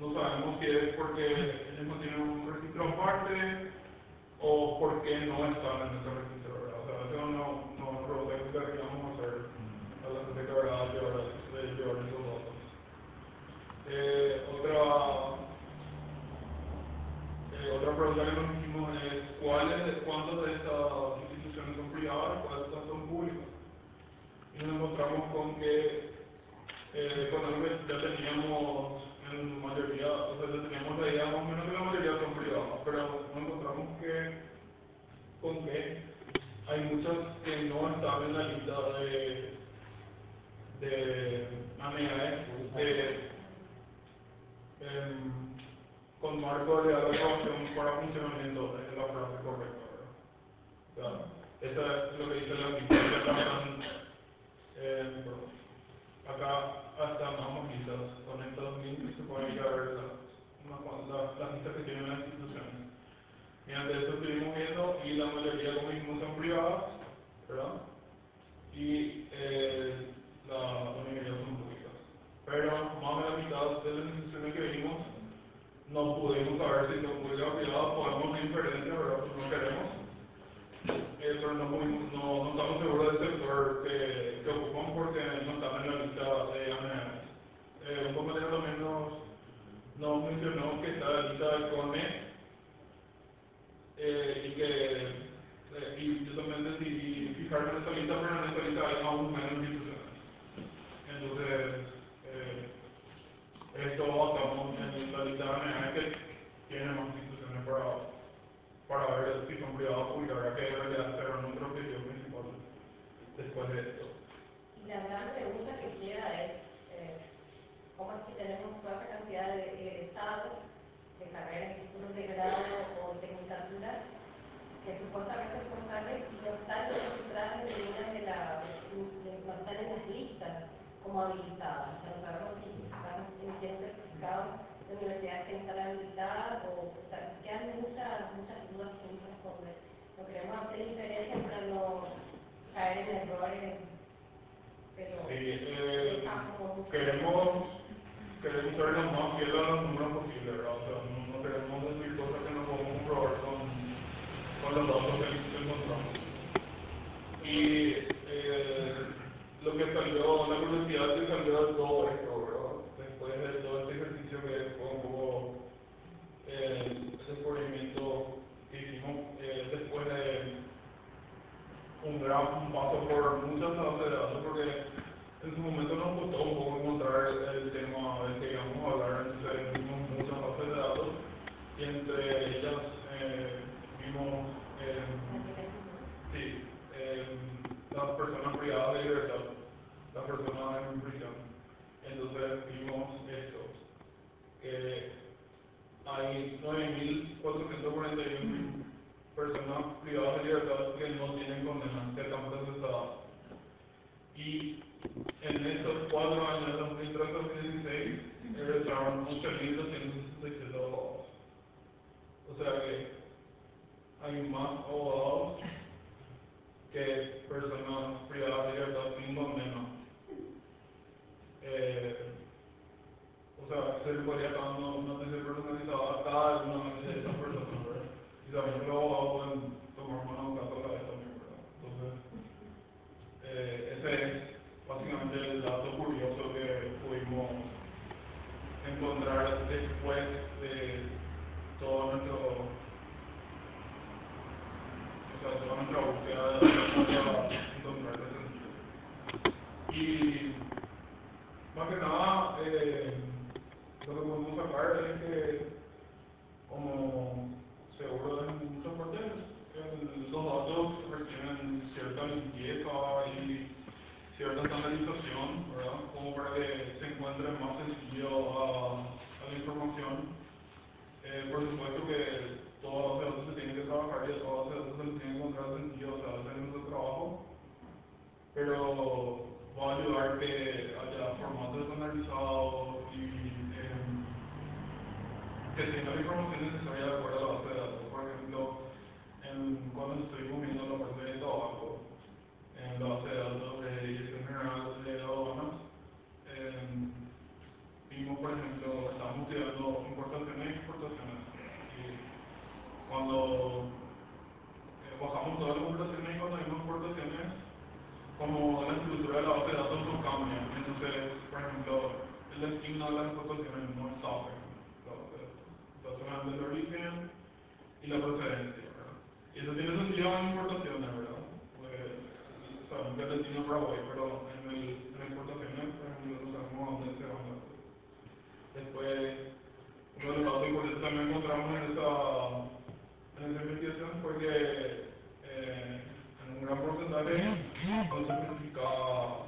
no sabemos si es porque ellos no tienen un registro aparte o porque no están en ese registro, ¿verdad? O sea, eso no es una pregunta que vamos a hacer a la gente que va a llevar esos datos. Otra pregunta que nos hicimos es cuántas de estas instituciones son privadas y cuántas son públicas. Y nos encontramos con que con algo que ya teníamos en mayoría, o sea, ya teníamos la idea más o menos que la mayoría son privadas, pero nos encontramos con que hay muchas que no están en la lista de ANEAE, con marco de aprobación para funcionamiento, es la frase correcta, ¿verdad? O sea, eso es lo que dice la lista, que acá están listas, con estos links se pueden ir a ver las listas que tienen las instituciones. Mediante esto estuvimos viendo y la mayoría, como dijimos, son privadas, ¿verdad? Y la mayoría son públicas. Pero más de la mitad de las instituciones que vimos no pudimos saber si son públicas o privadas, podemos hacer inferencias, ¿verdad? Pues no queremos. Pero no estamos seguros del sector que ocupan porque no están en la lista de ANEAS. Un compañero también nos mencionó que está en la lista de CONE y yo también decidí fijarme en esta lista, pero en esta lista hay aún menos instituciones. Entonces, esto estamos en la lista de ANEAS que tiene más instituciones para ver si son privadas o públicas, que en realidad será nuestro objetivo principal después de esto. Y la gran pregunta que queda es, ¿cómo es que tenemos toda esa cantidad de egresados de carreras, títulos de grado o tecnicatura que supuestamente son carreras y no están registradas en ninguna no están en las listas como habilitadas? O sea, no sabemos si tienen certificado de universidades que no están habilitadas o sea, quedan muchas dudas sin responder. No queremos hacer inferencias para no caer en errores, pero queremos ser lo más fiel a los números posible, ¿verdad? O sea, no queremos decir cosas que no podemos comprobar con los datos que encontramos. Y lo que salió, la curiosidad que salió de todo esto, ¿verdad? Después de todo este ejercicio que fue un poco el descubrimiento que hicimos después de un paso por muchas bases de datos, porque en su momento nos costó un poco encontrar el tema del que íbamos a hablar, entonces vimos muchas bases de datos y entre ellas vimos las personas privadas de libertad, las personas en prisión. Entonces vimos esto, que hay 9.441 personas privadas de libertad que no tienen condena, que están procesadas. Y en estos 4 años, 2013-2016, egresaron 8.267 abogados. O sea que hay más abogados que personas privadas de libertad sin condena. O sea, se le podría dar una atención personalizada a cada una de esas personas, ¿verdad? Y también los abogados pueden tomar mano caso a la vez también, ¿verdad? Entonces, ese es básicamente el dato curioso que pudimos encontrar después de toda nuestra búsqueda de datos para encontrar ese sentido. Y más que nada, lo que podemos sacar es que, como seguro en muchas partes, los datos requieren cierta limpieza y cierta estandarización, ¿verdad? Como para que se encuentre más sencillo a la información. Por supuesto que toda base de datos se tiene que trabajar y a toda base de datos se le tiene que encontrar sentido, o sea, hacer nuestro trabajo, pero va a ayudar que haya formatos estandarizados y que tenga la información necesaria de acuerdo a la base de datos. Por ejemplo, cuando estuvimos viendo la parte de trabajo, en la base de datos de Dirección General de Aduanas, vimos, por ejemplo, estábamos estudiando importaciones y exportaciones. Y cuando bajamos todas las importaciones y cuando vimos exportaciones, como la estructura de la base de datos no cambia. Entonces, por ejemplo, el destino de las exportaciones no está, por ejemplo, la base de datos. Está solamente el origen y la procedencia, ¿verdad? Y eso tiene sentido en importaciones, ¿verdad? Pues, sabemos que el destino es Paraguay, pero en exportaciones, por ejemplo, no sabemos a dónde se van las cosas. Después, uno de los datos importantes también encontramos en esa investigación fue que en un gran porcentaje no se especificaba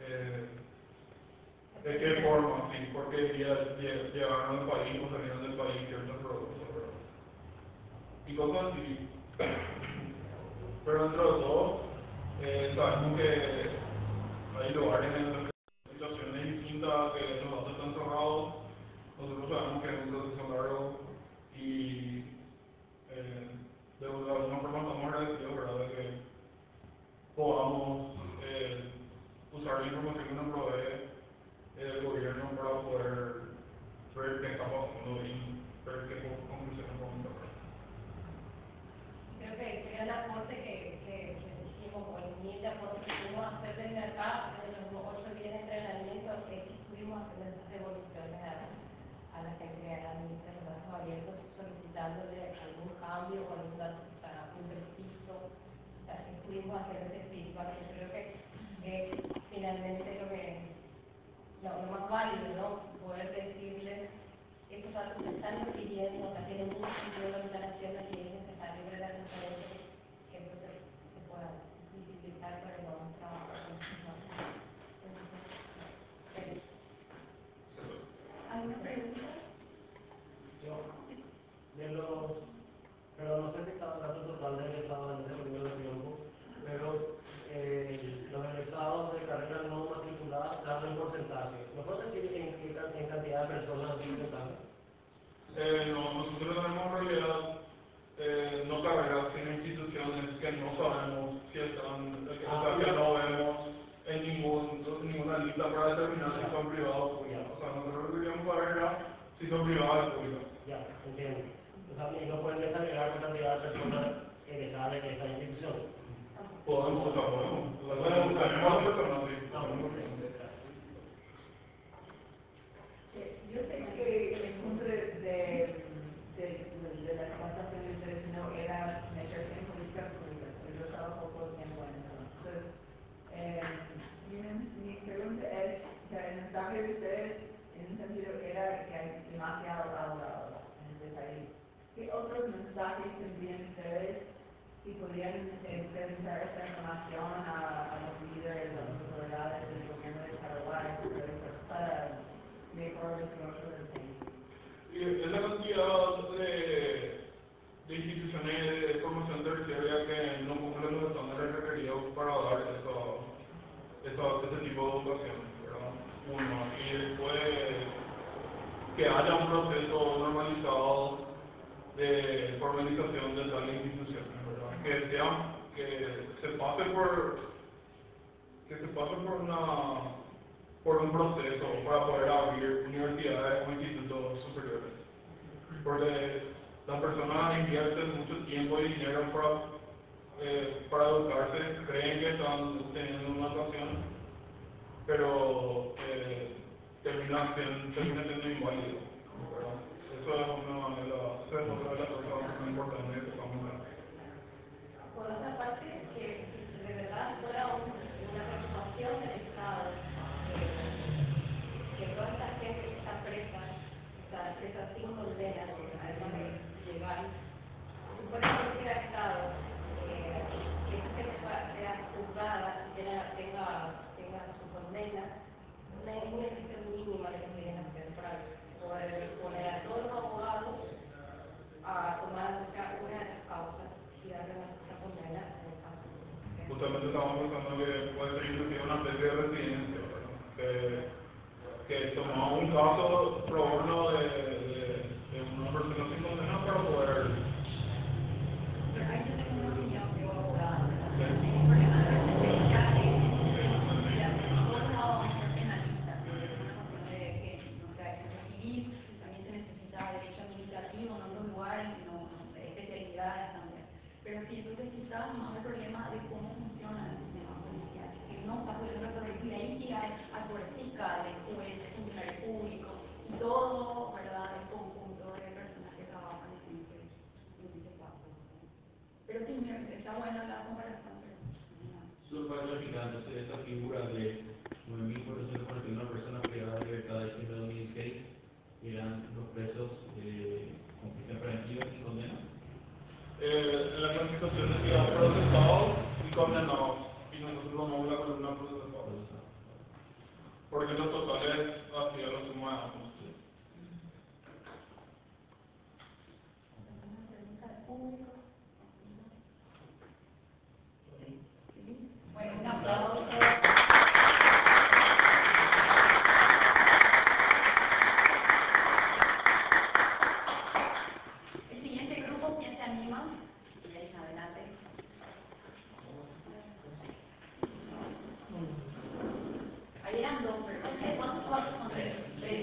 de qué forma, sí, porque llegaron al país o salieron del país ciertos productos, ¿verdad? Y cosas así. Pero dentro de todo, sabemos que hay lugares en los que situaciones distintas, que los datos están cerrados. Nosotros sabemos que es un proceso largo y de alguna forma estamos agradecidos, ¿verdad?, de que podamos usar la información que nos provee el gobierno para poder ver qué está pasando y ver qué conclusiones podemos sacar. Creo que sería el aporte que hicimos, o el humilde aporte que pudimos hacer desde acá, en los 8 días de entrenamiento, que pudimos hacer esas devoluciones a la gente que administra los datos abiertos, solicitándole algún cambio o algún dato que está impreciso. O sea, sí pudimos hacer ese feedback. Yo creo que finalmente lo más válido, ¿no? Poder decirles estos datos se están pidiendo, o sea, tienen mucho sentido lo que están haciendo y es necesario ver la transparencia que entonces se pueda visibilizar para que podamos trabajar con estos datos. ¿Alguna pregunta? Yo, pero no sé si cada dato total del estado en ese periodo de tiempo, pero los egresados de carreras no matriculadas dan un porcentaje. ¿No puedes decir en cantidad de personas un porcentaje? No, nosotros tenemos en realidad no carreras, sino instituciones que no sabemos si están, o sea, que no vemos en ninguna lista para determinar si son privadas o públicas. O sea, nosotros lo que queríamos saber era si son privadas o públicas. Ya, entiendo. O sea, y no pueden desagregar la cantidad de personas egresadas de esta institución. Podemos, o sea, podemos. Tenemos las personas, sí. Yo sé que el punto de la exportación de ustedes no era meterse en políticas públicas, pero yo trabajo poco tiempo en eso. Entonces, mi pregunta es, o sea, el mensaje de ustedes en un sentido era que hay demasiado abogado en este país. ¿Qué otros mensajes tendrían ustedes si podrían presentar esta información a los líderes, a las autoridades del gobierno de Paraguay para mejorar el desarrollo del país? Y es la cantidad de instituciones de formación terciaria que no cumplen los estándares requeridos para dar ese tipo de educación, ¿verdad? Uno, y después que haya un proceso normalizado de formalización de tales instituciones, ¿verdad? Que se pase por un proceso para poder abrir universidades o institutos superiores. Porque las personas invierten mucho tiempo y dinero para educarse, creen que están teniendo una educación, pero termina siendo inválido, ¿verdad? Eso es otra de las cosas más importantes que estamos hablando. Por otra parte, que de verdad fuera una preocupación del Estado, que toda esta gente que está presa, está presa sin condena, además de llegar, si fuera cualquier Estado, que esta gente sea juzgada, tenga su condena, una exigencia mínima de que quieren hacer para poder poner a todos los abogados a tomar una de las causas y darle una condena en el caso. Justamente estamos pensando que puede ser inclusive una especie de residencia, ¿verdad? Que tomamos un caso pro bono de una persona sin condena para poder... Pero ahí yo tengo una opinión, yo abogada, el problema de la sentencia es todos los abogados son penalistas, es una cuestión de que, o sea, hay que recibir, también siento que quizás más el problema de cómo funciona el sistema policial, que no está pudiendo resolver, y ahí sí hay actores fiscales, jueces, funcionarios públicos, y todo, ¿verdad?, el conjunto de personas que trabajan en ese campo. Pero sí, está buena la comparación. Solo para clarificar, entonces esta figura de 9.441 personas privadas de libertad de diciembre de 2016 eran los presos con prisión preventiva y condena. En la clasificación decía procesados y condenados, y nosotros tomamos la columna procesados, porque los totales hacían los sumados. Bueno, un aplauso. El siguiente grupo, ¿quién se anima? Bien, adelante. Ahí eran dos, pero ¿cuántos son? Tres.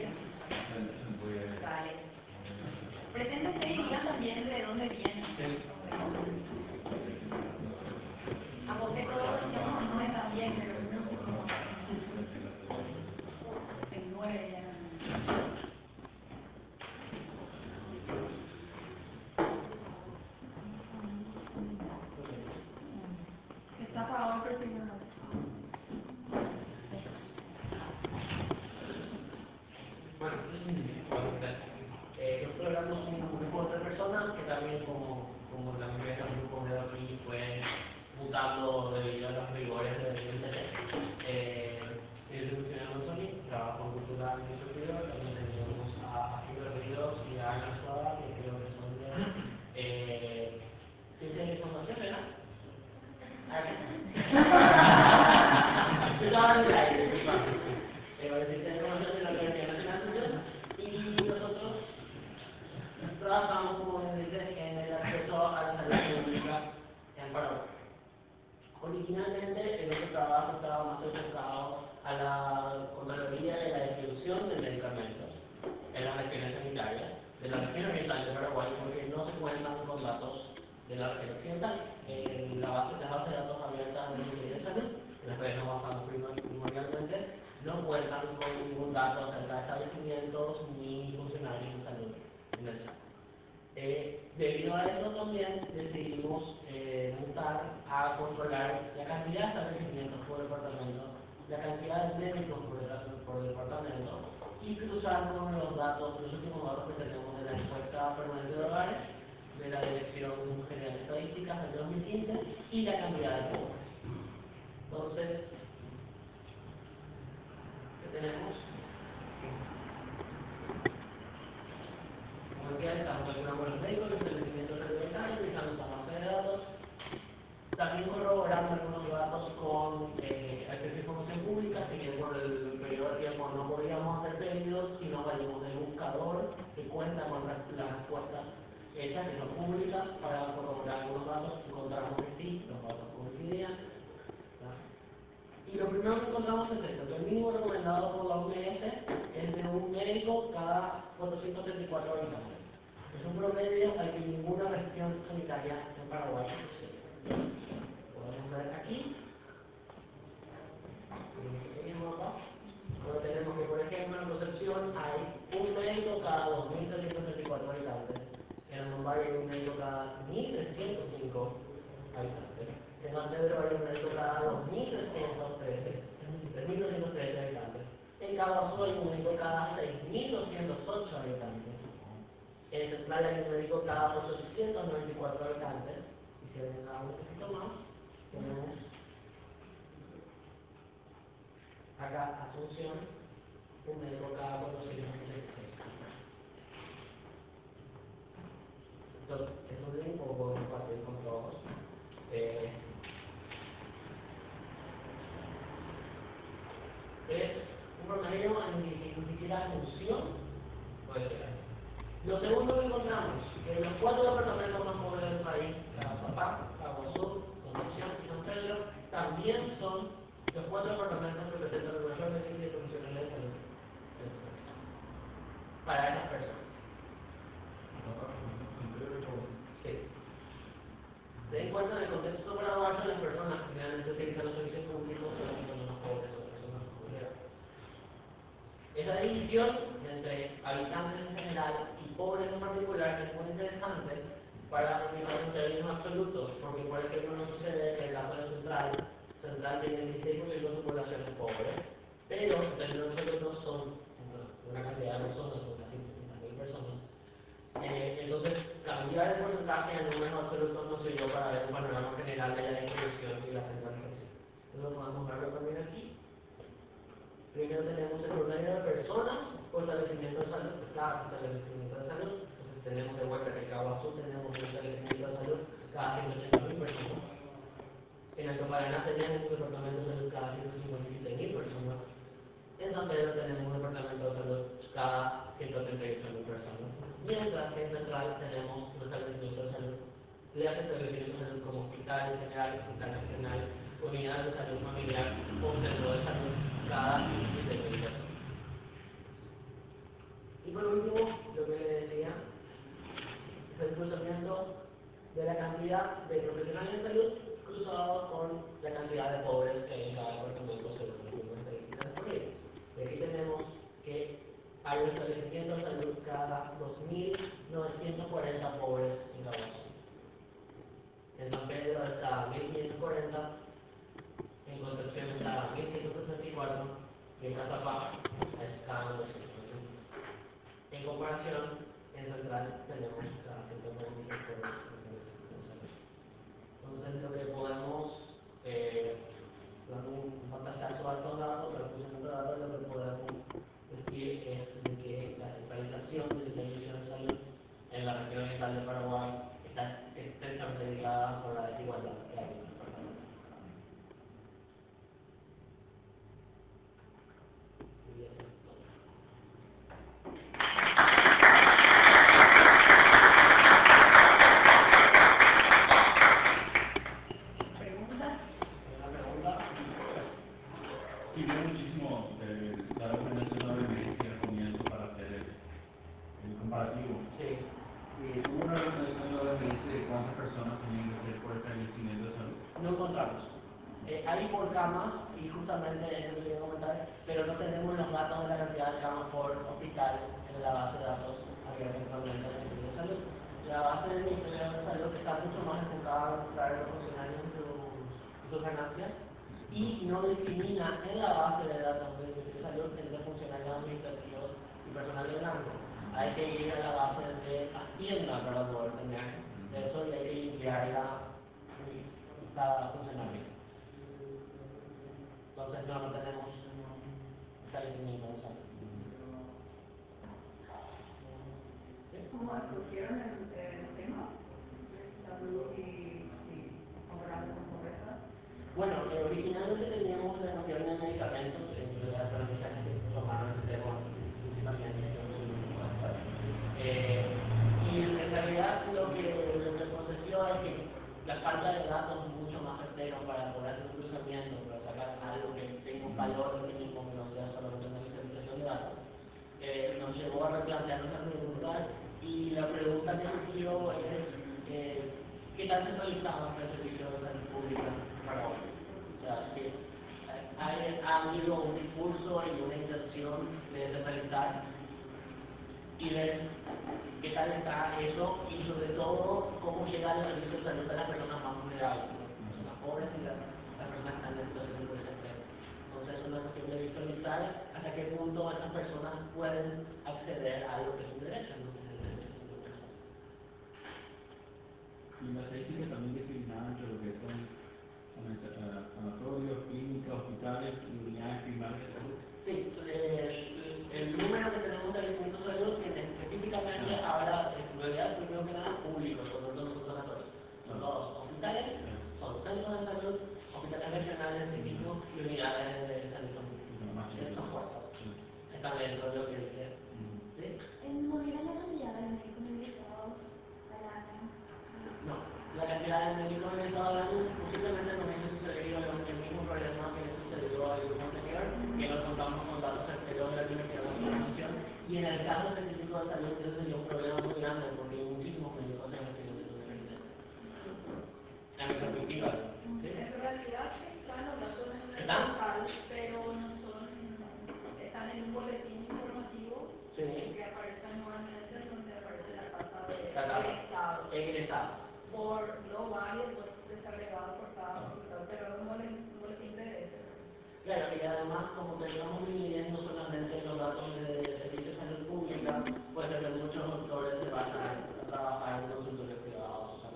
Vale. Preséntense y digan también de dónde vienen. A vos que todos decíamos no está bien, pero el 9 ya. Está apagado el perfil. Bueno, nosotros éramos un grupo de personas que también, como la mayoría de los grupos de aquí, fue mutando debido a los rigores del INTT. Yo soy funcionario Anthony, trabajo en cultural y superior, también tenemos a Gilberto Ríos y a Ana Suárez, que creo que son de ciencia de información, ¿verdad? Yo estaba en el aire, ciencia de información de la Universidad Nacional Social, y nosotros trabajamos, como les dije, en el acceso a la salud pública en Paraguay. Originalmente, en este trabajo estaba más enfocado a la Contraloría de la distribución de medicamentos en las regiones sanitarias de la región oriental de Paraguay, porque no se cuentan con datos de la región occidental. Las bases de datos abiertas del Ministerio de Salud, en las redes no avanzamos primordialmente, no cuentan con ningún dato acerca de establecimientos ni funcionarios de salud en el SAT. Debido a eso también decidimos mutar a controlar la cantidad de establecimientos por departamento, la cantidad de médicos por departamento, y cruzar con los últimos datos que tenemos de la encuesta permanente de hogares, de la Dirección General de Estadísticas del 2015 y la cantidad de pobres. Entonces, ¿qué tenemos? Como decía, estamos calculando los médicos, los establecimientos reglamentarios, utilizando esta base de datos, también corroborando algunos datos con acceso a información pública, así que por el periodo de tiempo no podíamos hacer pedidos, sino valimos del buscador que cuenta con las respuestas hechas que son públicas para corroborar algunos datos. Encontramos que sí, los datos coincidían. Y lo primero que encontramos es esto, que el mínimo recomendado por la OMS es de un médico cada 434 habitantes. Es un promedio al que ninguna región sanitaria en Paraguay existe. Podemos ver aquí, en este pequeño mapa, donde tenemos que, por ejemplo, en Concepción hay un médico cada 2.334 habitantes. En Mumbai hay un médico cada 1.305 habitantes. En San Pedro hay un médico cada 3.213 habitantes. En Caguazú hay un médico cada 6.208 habitantes. En Central hay un médico cada 894 habitantes. Y si ven un poquito más, tenemos acá Asunción, un médico cada 466. Entonces, eso es un poco compartir con todos. Es un promedio en el que ni siquiera función puede ser. Lo segundo que encontramos, que los 4 departamentos más pobres del país, Caazapá, Caguazú, Concepción y San Pedro, también son los 4 departamentos que presentan el mayor déficit de profesionales de salud para esas personas. Sí. Se den cuenta puesto en el contexto gradual son las personas que realmente utilizan los servicios públicos, son las personas pobres o las personas pobres. Esa división entre habitantes en general y pobres en particular es muy interesante para aplicar en términos absolutos, porque por ejemplo no sucede que el caso de Central tiene el 16% de su población es pobre, pero en términos absolutos son una cantidad de personas, son casi 300.000 personas. Entonces, cambiar el porcentaje en números absolutos nos sirvió para ver un panorama general de la distribución y la centralización. Entonces, podemos verlo también aquí. Primero tenemos el promedio de personas por establecimiento de salud, cada establecimiento de salud. Entonces, tenemos de vuelta que en Caguazú tenemos un establecimiento de salud cada 180.000 personas. En Alto Paraná tenemos un departamento de salud cada 157.000 personas. En San Pedro tenemos un departamento de salud cada 138.000 personas. Mientras que en Central tenemos un establecimiento de salud, le hace establecimientos de salud como hospitales generales, hospitales regionales, unidades de salud familiar o centro de salud cada 17.000 personas. Y por último, lo que le decía es el cruzamiento de la cantidad de profesionales de salud cruzado con la cantidad de pobres que hay en cada departamento según las mismas estadísticas disponibles. Y aquí tenemos que hay un establecimiento de salud cada 2.940 pobres en Caguazú. En San Pedro es cada 1.540, en Concepción es cada 1.164 y en Catapá es cada 900. En comparación, en Central tenemos cada 146 pobres. Entonces, lo que podemos, dando un pantallazo a estos datos, para el funcionamiento de datos, lo que podemos decir es de que la centralización de la división de salud en la región oriental de Paraguay está estrechamente ligada con la desigualdad que hay en el departamento. Sirvió muchísimo dar una mención a BMS al comienzo para hacer el comparativo. Sí. ¿Hubo una recomendación de BMS de cuántas personas tenían que ser por establecimiento de salud? No encontramos. Hay por camas, y justamente eso que quería comentar, pero no tenemos los datos de la cantidad de camas por hospital en la base de datos abierta actualmente del Ministerio de Salud. La base del Ministerio de Salud está mucho más enfocada a mostrar a los funcionarios sus ganancias y no discrimina en la base de datos del Ministerio de Salud entre funcionarios administrativos y personal de blanco. Hay que ir a la base de Hacienda para poder tener eso y hay que limpiar cada funcionario. Entonces no tenemos establecimiento de salud. ¿Cómo escogieron el tema? Salud y comparando con pobreza. Bueno, originalmente teníamos la noción de medicamentos, en realidad para que se tomaron el tema principalmente y en realidad lo que procesó es que la falta de datos mucho más certeros para poder hacer un cruzamiento, para sacar algo que tenga un valor de mismo que no sea solamente una visualización de datos, nos llevó a replantearnos la pregunta y la pregunta que surgió es ¿qué tan centralizado está el servicio de salud pública para hoy? O sea, que ha habido un discurso y una intención de centralizar y ver qué tal está eso y sobre todo cómo llega el servicio de salud a las personas más vulnerables, las personas pobres y las personas que están en situación de pobreza extrema. Entonces es una cuestión de visualizar hasta qué punto estas personas pueden acceder a lo que es un derecho, ¿no? Y las estadísticas también discriminaban entre lo que son sanatorios, clínicas, hospitales y unidades primarias de salud. Sí, el número que tenemos del Instituto de Salud que específicamente habla de prioridad primero que nada públicos, por lo tanto son sanatorios. Son todos hospitales, son centros de salud, hospitales regionales específicos y unidades de salud. Son fuerzas. Están dentro de lo que dice. ¿Sí? ¿No era la cantidad de médicos egresados al año? No, la cantidad de médicos egresados al año posiblemente no hubiese sucedido el mismo problema que le sucedió al grupo anterior, que nos contamos con datos certeros de la Universidad de la Nación, y en el caso específico de salud eso sería un problema muy grande porque hay muchísimos médicos en la universidad. además, como que estamos dividiendo solamente los datos de servicios de salud pública, pues desde muchos doctores se van a trabajar en consultorios privados. O sea,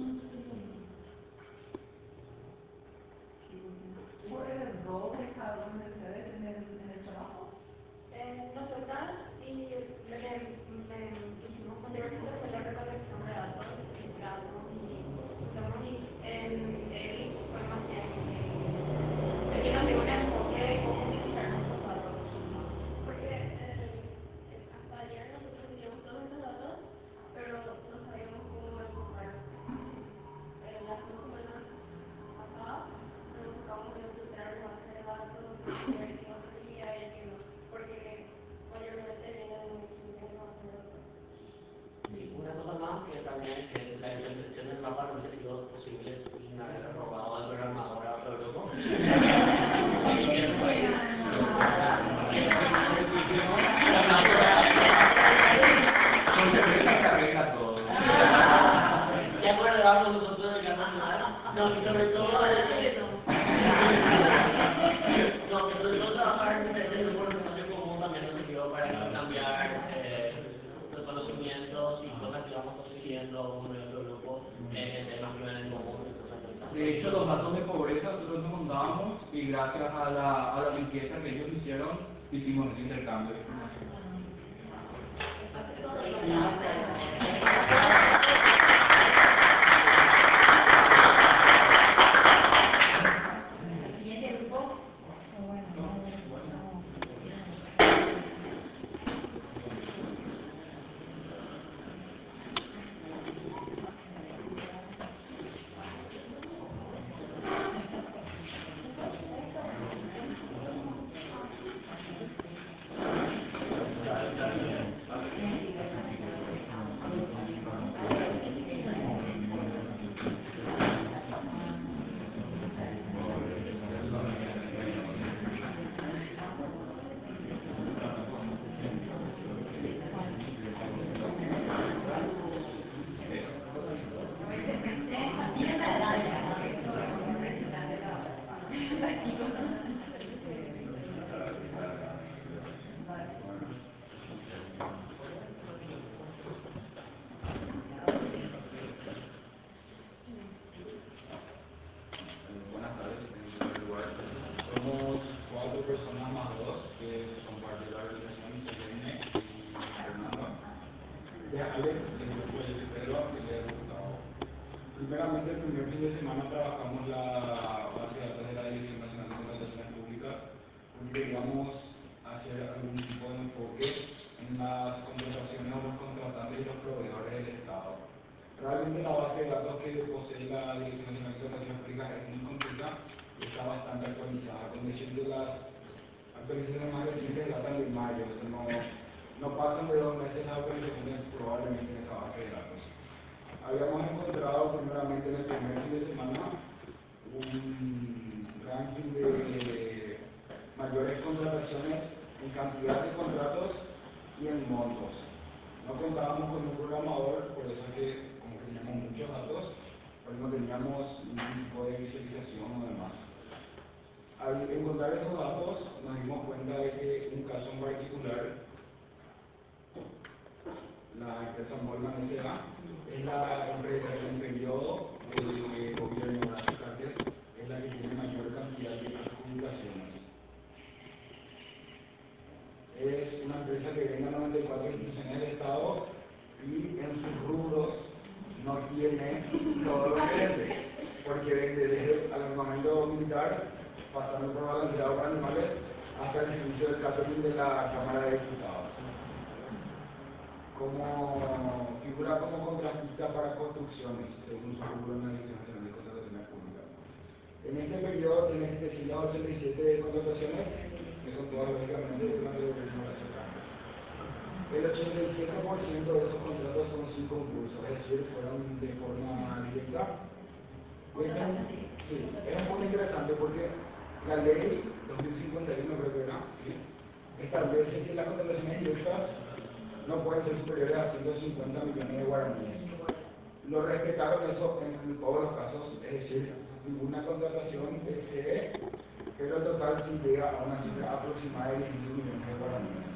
¿Cuál es el rol de cada uno de ustedes en el trabajo? Nosotras y me hicimos anteriormente con la recolección de datos, registramos y usamos información que nos dio un enfoque de cómo utilizar nuestros datos. Porque hasta ayer nosotros teníamos todos estos datos, pero no sabíamos cómo enfocar. Las 2 semanas pasadas nos enfocamos en filtrar la base de datos, ver qué no servía y qué no, porque mayormente vienen de base de datos. y una cosa más que también es la intercepción del mapa no ha sido posible sin haber robado al programador a otro grupo. Ya por el lado nosotros no ganamos nada. No, y sobre todo trabajar en diferentes grupos de información común también nos sirvió para cambiar los conocimientos y cosas que vamos consiguiendo uno y otro grupo en temas que ven en común. De hecho, los datos de pobreza nosotros nos contábamos y gracias a la limpieza que ellos hicieron, hicimos ese intercambio de información. Siguiente grupo. Buenas tardes, en primer lugar. Somos 4 personas más 2 que son parte de la organización, Selene y Fernando. De Alex, del grupo de Pedro, y de Gustavo. Primeramente, el primer fin de semana trabajamos la base de datos de la Dirección Nacional de Contrataciones Públicas, porque queríamos hacer algún tipo de enfoque en las contrataciones de los contratantes y los proveedores del Estado. Realmente la base de datos que posee la Dirección Nacional de Contrataciones Públicas es muy completa y está bastante actualizada, con decirte las actualizaciones más recientes datan de mayo, o sea, no pasan de 2 meses las actualizaciones probablemente en esa base de datos. Habíamos encontrado primeramente en el primer fin de semana un ranking de mayores contrataciones en cantidad de contratos y en montos. No contábamos con un programador, por eso es que como que teníamos muchos datos, pero no teníamos ningún tipo de visualización o demás. Al encontrar esos datos nos dimos cuenta de que un caso en particular, la empresa Molman S.A. es la empresa que en periodo de gobierno de las Cartes es la que tiene mayor cantidad de adjudicaciones. Es una empresa que vende a 94 instituciones del Estado y en sus rubros no tiene todo lo que vende, porque vende desde el armamento militar, pasando por balanceado para animales, hasta el servicio del catering de la Cámara de Diputados. Como figura como contratista para construcciones, según su rubro en la Dirección Nacional de Contrataciones Públicas. En este periodo tiene 787 contrataciones, que son todas lógicamente de una de las locales. El 87% de esos contratos son sin concurso, es decir, fueron de forma directa. Sí, es un punto interesante porque la ley 2051 creo que era, ¿sí?, establece que las contrataciones directas no pueden ser superiores a 150 millones de guaraníes. Lo respetaron eso en todos los casos, es decir, ninguna contratación excede pero el total sí llega a una cifra aproximada de 15 millones de guaraníes.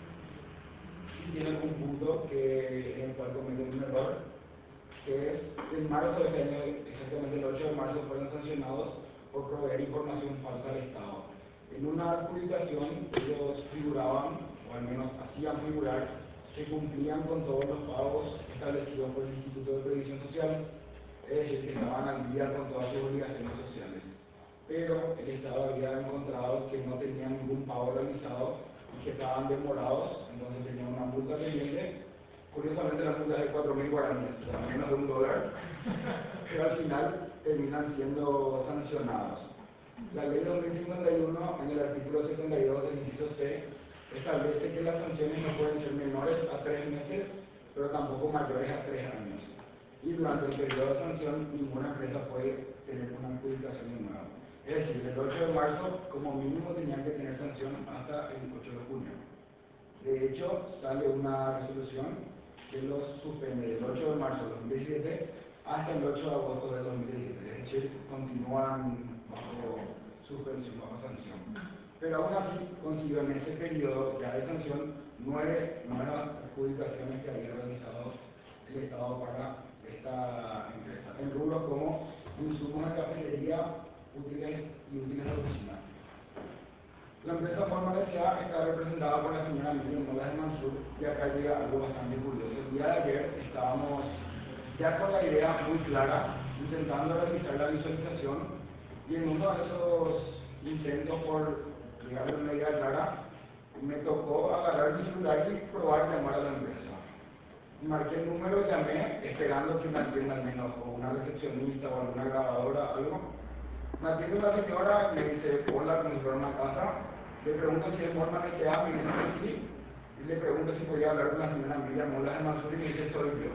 Y tienen un punto en el cual cometen un error, que es en marzo de este año, exactamente el 8 de marzo, fueron sancionados por proveer información falsa al Estado. En una adjudicación ellos figuraban, o al menos hacían figurar, que cumplían con todos los pagos establecidos por el Instituto de Previsión Social, es decir, que estaban al día con todas sus obligaciones sociales. Pero el Estado había encontrado que no tenían ningún pago realizado y que estaban demorados, entonces tenían una multa pendiente. Curiosamente la multa es de 4.000 guaraníes, o sea, menos de $1, pero al final terminan siendo sancionados. La ley 2051, en el artículo 72 del inciso C, establece que las sanciones no pueden ser menores a 3 meses, pero tampoco mayores a 3 años. Y durante el periodo de sanción, ninguna empresa puede tener una adjudicación de nuevo. Es decir, el 8 de marzo, como mínimo, tenían que tener sanción hasta el 8 de junio. De hecho, sale una resolución que los suspende del 8 de marzo de 2017 hasta el 8 de agosto de 2017. Es decir, continúan bajo suspensión, bajo sanción. Pero aún así consiguió en ese periodo ya de sanción 9 nuevas adjudicaciones que había realizado el Estado para esta empresa, en rubros como insumos de cafetería, útiles y útiles de oficina. La empresa Forma S.A. está representada por la señora Miriam Molas de Mansur, y acá llega algo bastante curioso. El día de ayer estábamos ya con la idea muy clara, intentando realizar la visualización, y en uno de esos intentos por llegar a una idea clara, me tocó agarrar mi celular y probar llamar a la empresa. Marqué el número, llamé, esperando que me atienda al menos o una recepcionista o alguna grabadora, algo. Me atiende una señora, me dice, hola, como si fuera una casa. Le pregunto si es Forma S.A., me dice que sí. Y le pregunto si podía hablar con la señora Miriam Molas de Mansur y me dice, soy yo.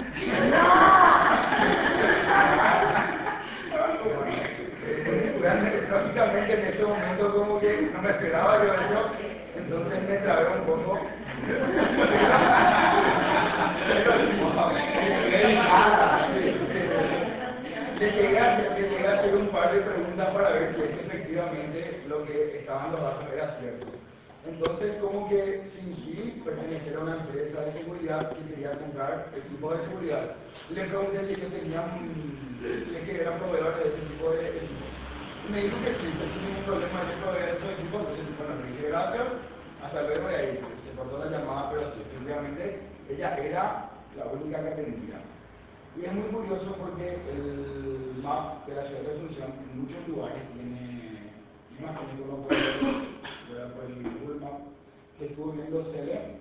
Lógicamente en ese momento como que no me esperaba yo eso, entonces me trabé un poco. Le llegué a hacer un par de preguntas para ver si efectivamente lo que estaban los datos era cierto. Entonces como que fingí pertenecer a una empresa de seguridad que quería comprar equipo de seguridad. Le pregunté si yo tenía que era proveedor de ese tipo de equipos. Y me dijo que sí, que sin ningún problema de proveer esos equipos. Entonces, bueno, le dije gracias, hasta luego, y ahí se cortó la llamada, pero sí, efectivamente ella era la única que atendía. Y es muy curioso porque el map de la ciudad de Asunción en muchos lugares tiene imágenes que uno puede ver por el Google Map, que estuvo viendo Cele.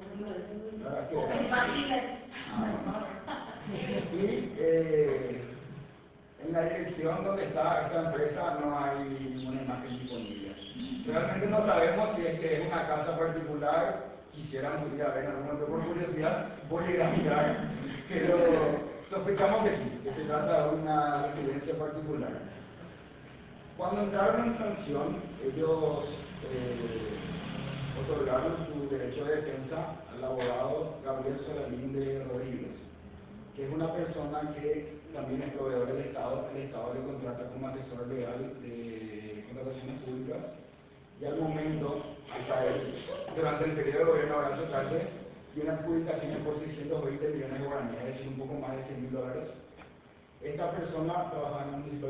Y en la dirección donde está esta empresa no hay ninguna imagen disponible. Realmente no sabemos si es que es una casa particular, quisiéramos ir a ver en algún momento por curiosidad, voy a ir a mirar, pero sospechamos que sí, que se trata de una residencia particular. Cuando entraron en sanción, ellos otorgaron su derecho de defensa al abogado Gabriel Solalín de Rodríguez, que es una persona que también es proveedor del Estado. El Estado le contrata como asesor legal de contrataciones públicas, y al momento, durante el periodo de gobierno Horacio Cartes, tiene adjudicaciones por 620 millones de guaraníes, es decir, un poco más de $100.000. Esta persona trabajaba en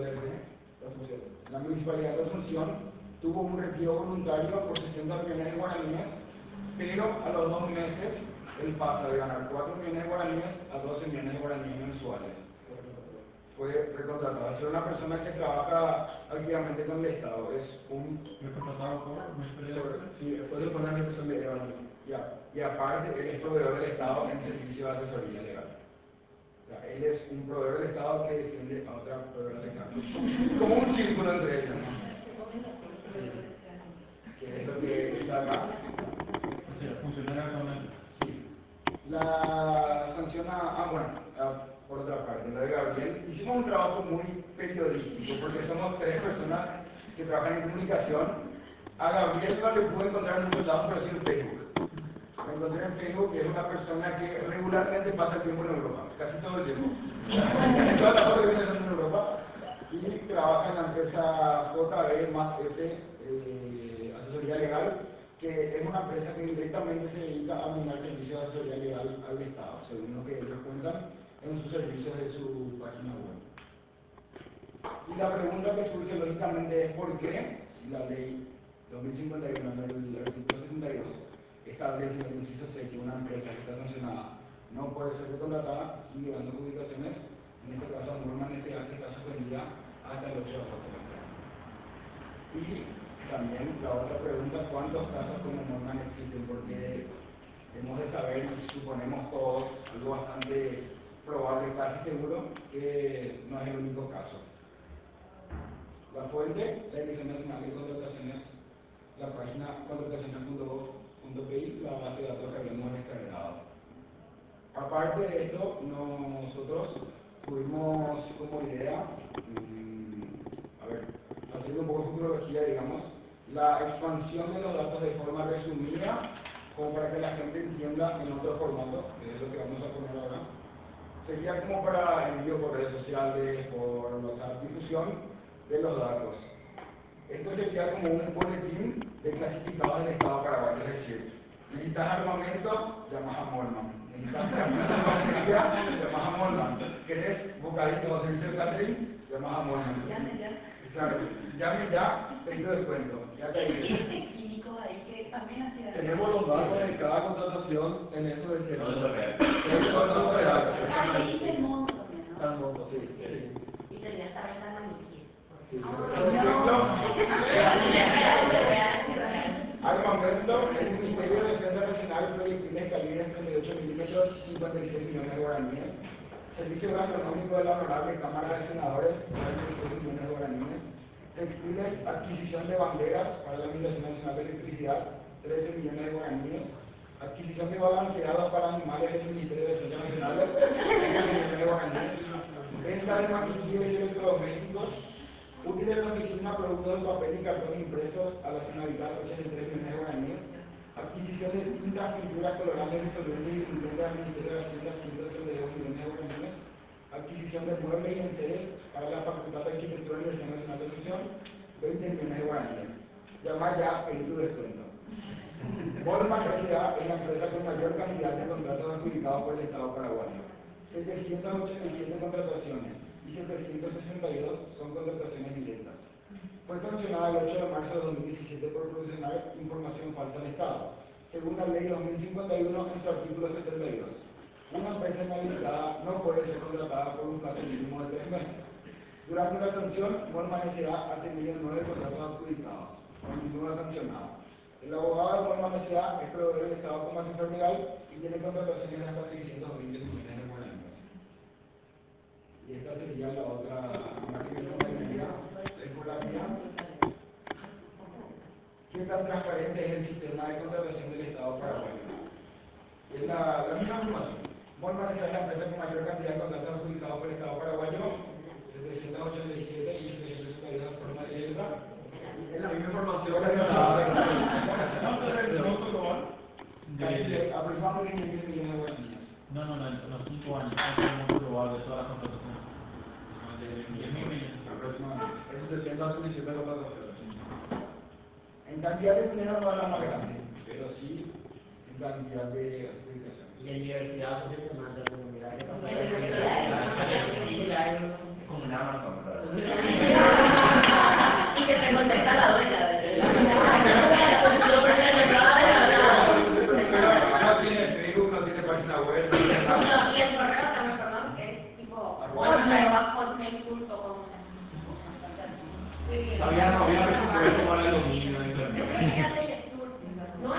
la municipalidad de Asunción, tuvo un retiro voluntario por 60 millones de guaraníes, pero a los 2 meses él pasa de ganar 4 millones de guaraníes a 12 millones de guaraníes mensuales. Fue recontratado. Es una persona que trabaja activamente con el Estado. Es un... Sí, fue por una institución de ya. Y aparte, él es proveedor del Estado en servicio de asesoría legal. O sea, él es un proveedor del Estado que defiende a otra proveedora legal. Como un círculo entre ellos, ¿no? Que es lo que está acá. Sí. La sanción por otra parte, lo de Gabriel, hicimos un trabajo muy periodístico, porque somos 3 personas que trabajan en comunicación. A Gabriel no le pude encontrar en muchos lados, pero sí en Facebook. Me encontré en Facebook, que es una persona que regularmente pasa el tiempo en Europa, casi todo el tiempo. Casi todas las fotos que vienen son en Europa. y trabaja en la empresa JB más F Asesoría Legal, que es una empresa que directamente se dedica a brindar servicios de asesoría legal al Estado, según lo que ellos cuentan en sus servicios de su página web. Y la pregunta que surge lógicamente es ¿por qué? Si la ley 2051 en el artículo 72 establece en el inciso 6 que una empresa que está sancionada no puede ser recontratada sin llevando publicaciones, en este caso Norman S.A. que está suspendida hasta el 8 de agosto. Y también la otra pregunta, ¿cuántos casos como Norman existen? Porque hemos de saber, y suponemos todos, algo bastante probable, casi seguro, que no es el único caso. La fuente, la Dirección Nacional de Contrataciones, la página contrataciones.gov.pi, la base de datos que habíamos descargado. Aparte de esto, nosotros tuvimos como idea, haciendo un poco de futurología, digamos, la expansión de los datos de forma resumida, como para que la gente entienda en otro formato, que es lo que vamos a poner ahora. Sería como para envío por redes sociales, por WhatsApp, difusión de los datos. Esto sería como un boletín de clasificados del Estado paraguayo, es decir, necesitas armamento, llamas a Molman. Necesitas armamento, llamas a Molman. ¿Querés bocadillo o servicio de catering? Llamas a Molman. Claro, llame ya, pedido descuento. Ya te Este químico ahí que también hacía... Tenemos los datos de cada contratación en eso del que No, eso es real. Eso no es real. Ahí dice el monto también, ¿no? Está el monto, sí. Y debería estar en la maniquí. Sí. Por ejemplo, armamento, el Ministerio de Defensa Nacional, proyectiles calibres 38 milímetros, 56 millones de guaraníes. Servicio Gastronómico de la Honorable Cámara de Senadores, 46 millones de guaraníes. Textiles, adquisición de banderas para la Administración Nacional de Electricidad, 13 millones de guaraníes. Adquisición de balanceados para animales del Ministerio de Defensa Nacional, 13 millones de guaraníes. Venta de maquinarias y electrodomésticos. Útiles de oficina, productos de papel y cartón impresos a la finalidad, 83 millones de guaraníes. Adquisición de tintas, pinturas, colorantes, disolventes y disolventes al Ministerio de Hacienda, 132 millones de guaraníes. Adquisición de muebles y enseres para la Facultad de Arquitectura y Universidad Nacional de Asunción, 20 millones de guaraníes. Llama ya el tu descuento. Molman S.A. es la empresa con mayor cantidad de contratos adjudicados por el Estado paraguayo. 787 contrataciones y 762 son contrataciones directas. Fue sancionada el 8 de marzo de 2017 por proporcionar información falsa al Estado, según la ley 2051 en su artículo 72. Una empresa inhabilitada no puede ser contratada por un plazo mínimo de 3 meses. Durante la sanción, Molman S.A. ha tenido 9 contratos adjudicados, con ninguno sancionado. El abogado de Molman S.A. es proveedor del Estado como asesor legal y tiene contrataciones de hasta 620 millones de guaraníes. Y esta sería la otra imagen que tendría, es por la mía. ¿Qué tan transparente es el sistema de contratación del Estado paraguayo? Es la misma información. Molman S.A. es la empresa con mayor cantidad de contratos adjudicados por el Estado paraguayo, 787 y 762 de forma directa. Es la misma información que ¿Cuánto es el monto global? aproximadamente 15 millones de guaraníes. No, en los 5 años, ¿cuánto global de todas las contrataciones? 10.000 millones. Aproximadamente. Eso se sienta suficiente con la contratación. En cantidad de dinero no es la más grande, pero sí en cantidad de adjudicaciones. Y en universidad, pues, se manda la comunidad que pasa. Como una marca. Y que te contesta la dueña de No tiene Facebook, no tiene página web. No, y el correo también, perdón, que es tipo hotmail.com. Todavía no había recuperado tomar el dominio de internet. No,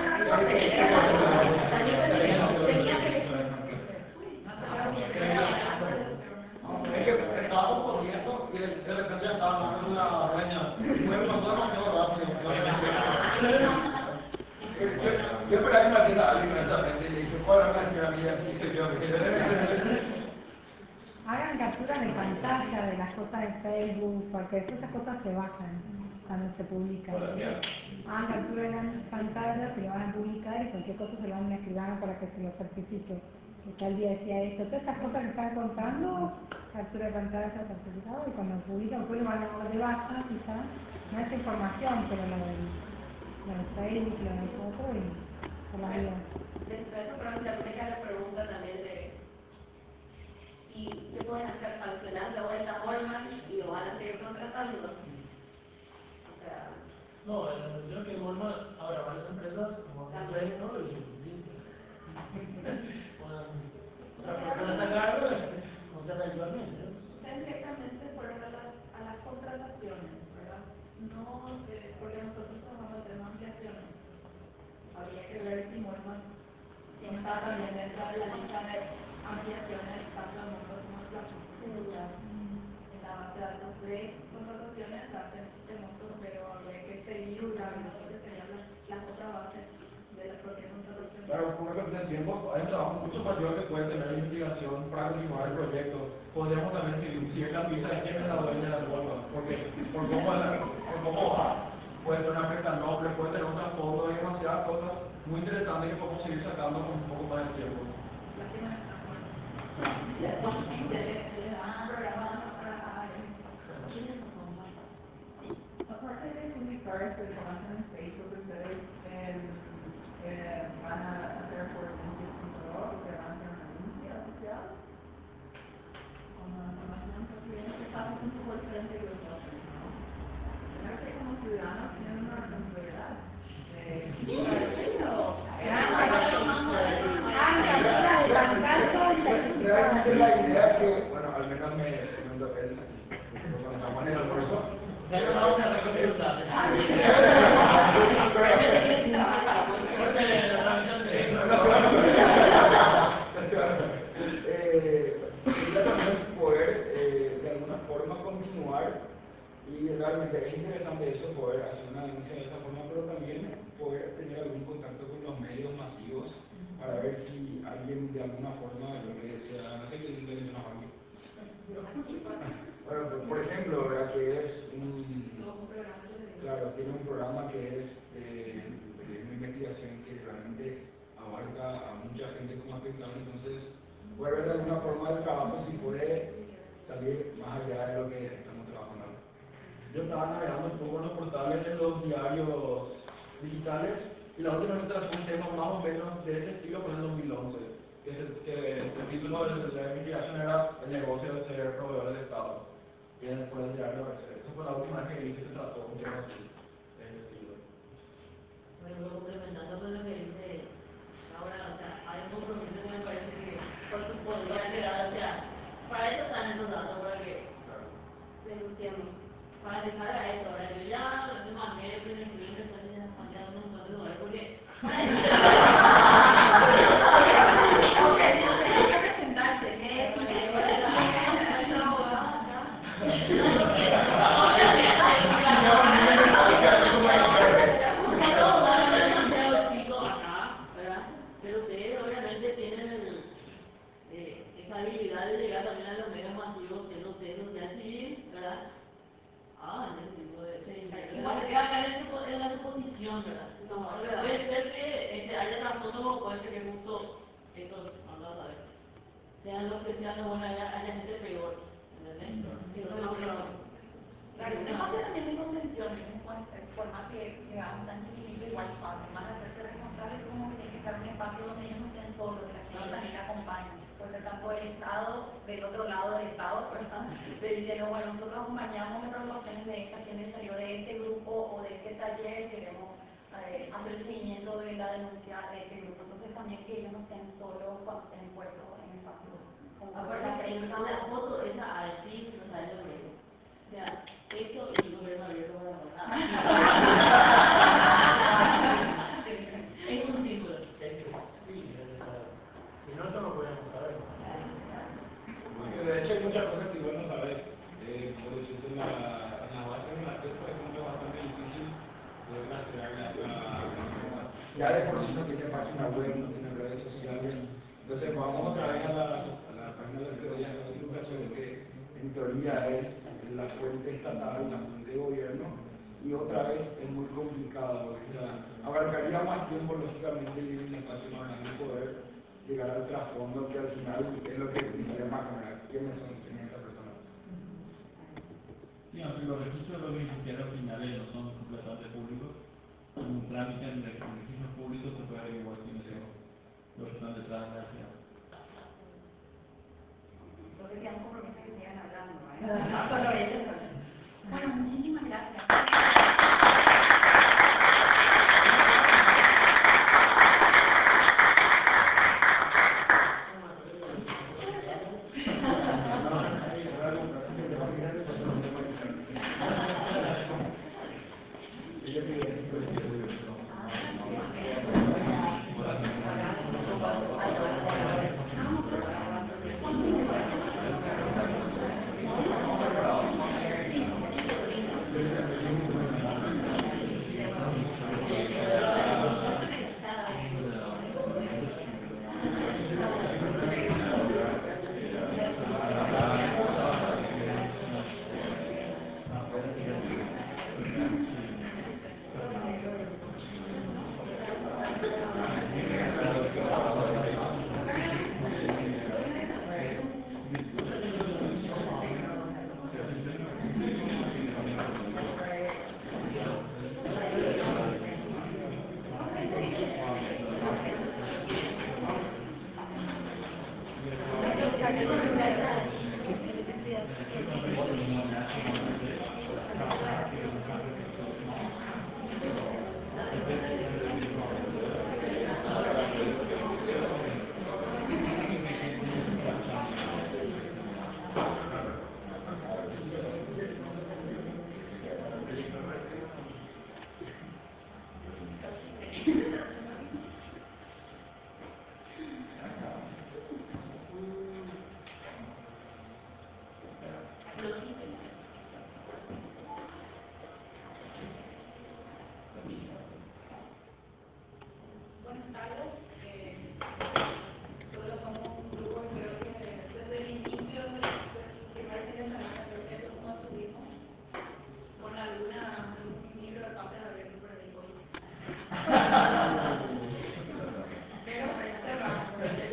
Es que estábamos corriendo y de repente ya estábamos en una araña. Bueno, pasó demasiado rápido. Yo por ahí me atiendo a alguien honestamente y le dije, ¿cuál es la señora mía? Y se vio que Hagan captura de pantalla de las cosas de Facebook, porque esas cosas se bajan. cuando se publica. Hagan captura de la pantalla, se lo van a publicar y cualquier cosa se lo van a escribir para que se lo certifique. Tal día decía esto, todas estas cosas que están contando, captura de pantalla, certificado, y cuando publican, después lo van a dar de baja, quizás, no es información, pero lo del Facebook, lo del foto y por la vida. Dentro de eso, pero la única la pregunta también de ¿y qué pueden hacer sancionando de esta forma y lo van a seguir contratando? O sea, No, yo creo que Walmart, ahora varias empresas, como Amazon, ¿no? Otra persona está cargo, contrata igualmente, ¿no? Directamente fueron a las contrataciones, ¿verdad? No, porque nosotros trabajamos en ampliaciones. Habría que ver si Walmart está también dentro de la lista de ampliaciones, tanto en mundo como en plazo. En la base de datos de contrataciones hacen este monto, pero habría que seguir usando lo que serían las otras bases de la propia contratación. Claro, por una cuestión de tiempo, hay un trabajo mucho mayor que puede tener la investigación para continuar el proyecto. Podríamos también seguir la pista de quién es la dueña de la forma, porque por cómo va, puede ser una empresa noble, puede tener un trasfondo, hay demasiadas cosas muy interesantes que podemos seguir sacando con un poco más de tiempo. Aparte de publicar su información en Facebook, ustedes van a hacer por Noticias.org, que van a hacer una denuncia oficial. Con la información que tienen, que pasa un poco diferente de los otros, ¿no? Creo que como ciudadanos tienen una responsabilidad. Realmente la idea es que, bueno, al menos me en el almuerzo. También poder de alguna forma continuar y realmente es interesante eso, poder hacer una denuncia de esa forma, pero también poder tener algún contacto con los medios masivos para ver si alguien de alguna forma, lo que sea, no sé qué es de una forma. Bueno, por ejemplo, ¿verdad? Que es claro, tiene un programa que es una investigación que realmente abarca a mucha gente como afectada, entonces puede ver de alguna forma el trabajo si puede salir más allá de lo que estamos trabajando. Yo estaba navegando un poco en los portales de los diarios digitales y la última vez trajo un tema más o menos de ese estilo por el 2011, que el título de la investigación era el negocio de ser proveedor del Estado. Y después del diario esa fue la última vez que vi que se trató un tema así, de ese estilo. bueno, complementando con lo que dice ahora, o sea, hay un compromiso que me parece que por su podría quedar, o sea, para eso están esos datos, para que denunciemos, para dejar a eso. Ahora yo ya me mandé el primer cliente, después ya mandé a unos cuantos lugares, porque para eso presentarse, pero ustedes obviamente tienen esa habilidad de llegar también a los medios masivos, que no sé, social civil, ¿verdad? Ese tipo de igual que acá en la suposición, ¿verdad? No, puede ser que haya trastorno, puede ser que justo estos, vamos a ver, sean los que sean, bueno, haya gente peor, ¿entendés? Eso es lo que claro, el tema también de convenciones, por más que digamos tan chiquitito, igual además de hacerse responsables, como que tiene que estar un espacio donde ellos no estén solos, que la gente también acompañe. Porque tanto el Estado, del otro lado del Estado, ¿verdad? Le dicen, bueno, nosotros acompañamos en promociones de esta, quien salió de este grupo o de este taller, queremos hacer seguimiento de la denuncia de este grupo. Entonces también que ellos no estén solos cuando estén puestos en el espacio. Aparte que la foto esa así, no sabes lo que es. O sea, esto es un gobierno abierto para la es un símbolo. Si no, eso no podemos saber. De hecho, hay muchas cosas que igual no sabes. Por decirte, en la base de la test, por ejemplo, es bastante difícil poder rastrear Ya de por sí no tiene página web, no tiene redes sociales. Entonces vamos otra vez a la página de la teoría de la educación, que en teoría es la fuente estatal, la fuente de gobierno, y espacio lógicamente y un espacio más grande poder llegar al trasfondo que al final es lo que dice más general. ¿Quiénes son 500 personas? Sí, aunque los registros de los beneficiarios finales no son completamente públicos, en un trámite en registros públicos se puede averiguar quiénes son los que están detrás de la actividad. Entonces quedan compromisos que sigan hablando, ¿eh? No solo ellos, Bueno, muchísimas gracias. Buenas tardes. Nosotros somos un grupo, creo que desde el inicio del primer fin de semana, creo que nos subimos con alguna libro de papel abierto por el hoy. Pero cerramos,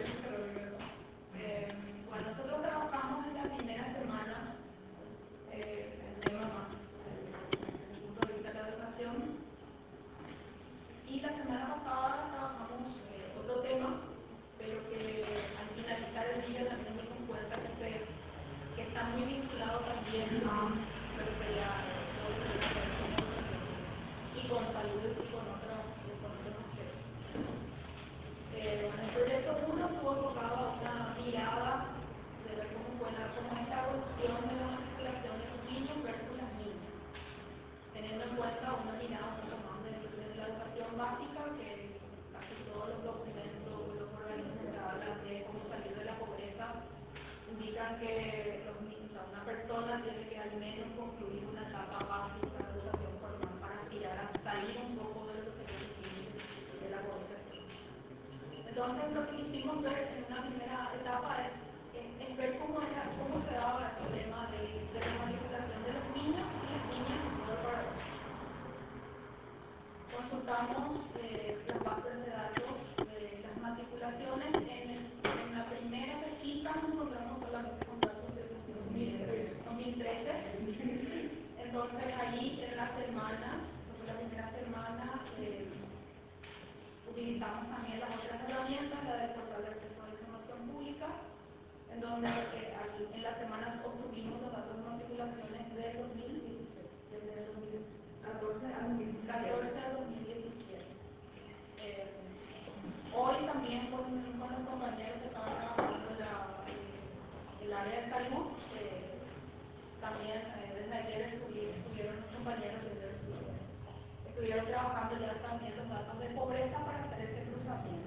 bueno, nosotros trabajamos en la primera semana el tema más desde el punto de vista de la educación. Y la semana pasada trabajamos otro tema, pero que al finalizar el día también me di cuenta que está muy vinculado también a lo que sería y con salud y con otros aspectos. Bueno, el proyecto 1 estuvo enfocado a una mirada de ver cómo es la evolución de la matriculación de los niños versus las niñas, teniendo en cuenta una mirada un poco más de la educación básica, que casi todos los documentos, los organismos que hablan de cómo salir de la pobreza, indican que una persona tiene que al menos concluir una etapa básica de educación formal para aspirar a salir un poco de lo que se define de la pobreza. Entonces, lo que quisimos ver en una primera etapa es ver cómo se daba el problema de la manipulación de los niños y las niñas en todo el país. Consultamos las bases de datos de las matriculaciones. En la primera pesquisa nos encontramos solamente con datos de 2013. Entonces, allí en la primera semana, utilizamos también las otras herramientas, la del portal de acceso a la información pública, en donde en la semana obtuvimos los datos de matriculaciones del 2016, desde el 2014 al 2017. Hoy también con los compañeros que estaban trabajando en el área de salud, también desde ayer estuvieron los compañeros estuvieron trabajando ya también los datos de pobreza para hacer ese cruzamiento.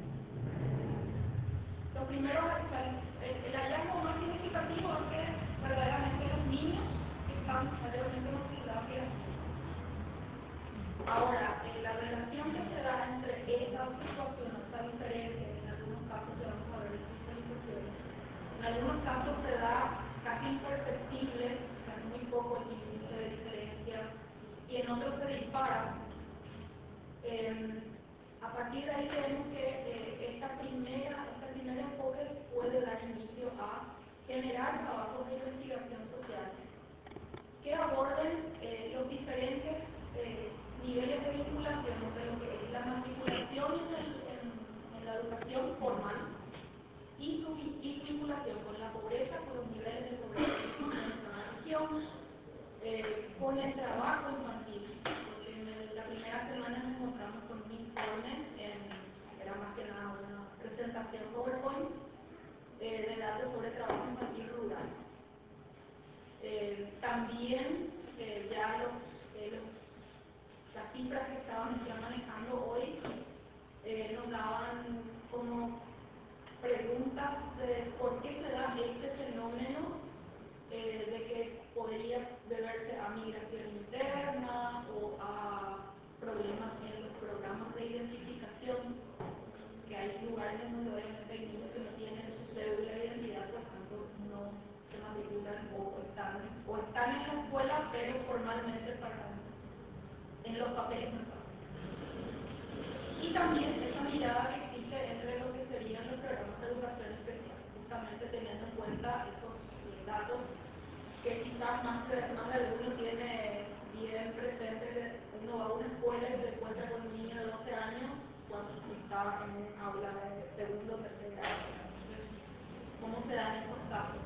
Lo primero, el hallazgo más significativo es que verdaderamente los niños están mayormente matriculados que las niñas. Ahora, la relación que se da entre esa situación, esa diferencia, en algunos casos se vamos a ver discusiones, en algunos casos se da casi imperceptible, muy poco el índice de diferencia, y en otros se dispara. A partir de ahí vemos que este primer enfoque puede dar inicio a generar trabajos de investigación social que aborden los diferentes niveles de vinculación entre lo que es la matriculación en la educación formal y su vinculación con la pobreza, con los niveles de pobreza en la región, con el trabajo infantil. Porque en la primera semana nos encontramos con un informe, era más que nada una presentación PowerPoint de datos sobre trabajo infantil rural. También ya las cifras que estaban ya manejando hoy nos daban como preguntas de por qué se da este fenómeno de que podría deberse a migración interna o a problemas en los programas de identificación, que hay lugares donde obviamente hay niños que no tienen su cédula de identidad, por tanto no se matriculan o están en la escuela, pero formalmente en los papeles no están. Y también esa mirada que existe entre lo que serían los programas de educación especial, justamente teniendo en cuenta esos datos que quizás más de alguno tiene bien presente. Uno va a una escuela y se encuentra con un niño de 12 años cuando está en un aula de segundo o tercer grado. Entonces, ¿cómo se dan estos casos?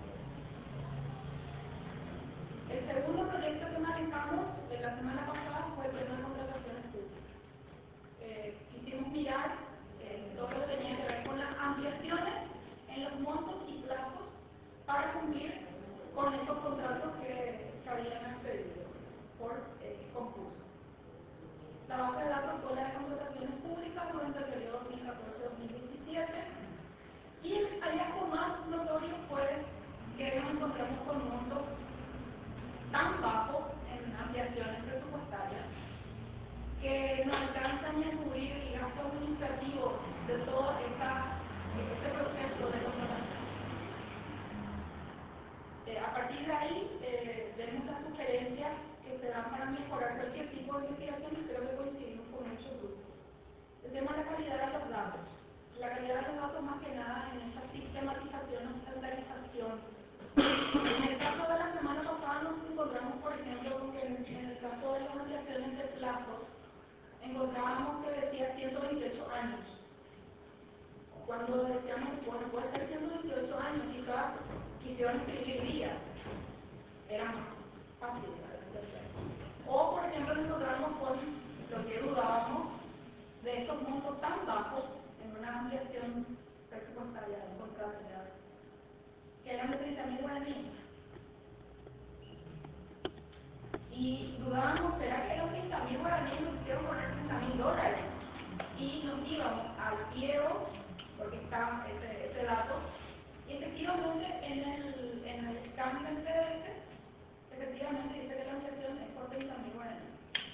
El segundo proyecto que manejamos la semana pasada fue el tema de contrataciones públicas. Quisimos mirar todo lo que tenía que ver con las ampliaciones en los montos y plazos para cumplir con esos contratos que habían accedido por concurso. La base de datos fue la de contrataciones públicas durante el periodo 2014-2017 y el hallazgo más notorio fue que nos encontramos con montos tan bajos en ampliaciones presupuestarias que no alcanzan ni a cubrir el gasto administrativo de todo este proceso de contratación. A partir de ahí, vemos las sugerencias que se dan para mejorar cualquier tipo de investigación y creo que coincidimos con muchos grupos. El tema de la calidad de los datos. La calidad de los datos más que nada en esta sistematización o estandarización. En el caso de la semana pasada nos encontramos, por ejemplo, con que en el caso de las ampliaciones de plazos, encontrábamos que decía 128 años. Cuando decíamos, bueno, puede ser 128 años, quizás quisieron escribir días, era más fácil para entender. O, por ejemplo, nos encontramos con lo que dudábamos de estos montos tan bajos en una ampliación presupuestaria de un contrato, que eran de 30.000 guaraníes. Y dudábamos, ¿será que los 30.000 guaraníes nos hicieron poner $30.000? Y nos íbamos al pliego, porque está ese dato, y efectivamente en el escáner del PDF, efectivamente dice que la ampliación es por 30.000 guaraníes.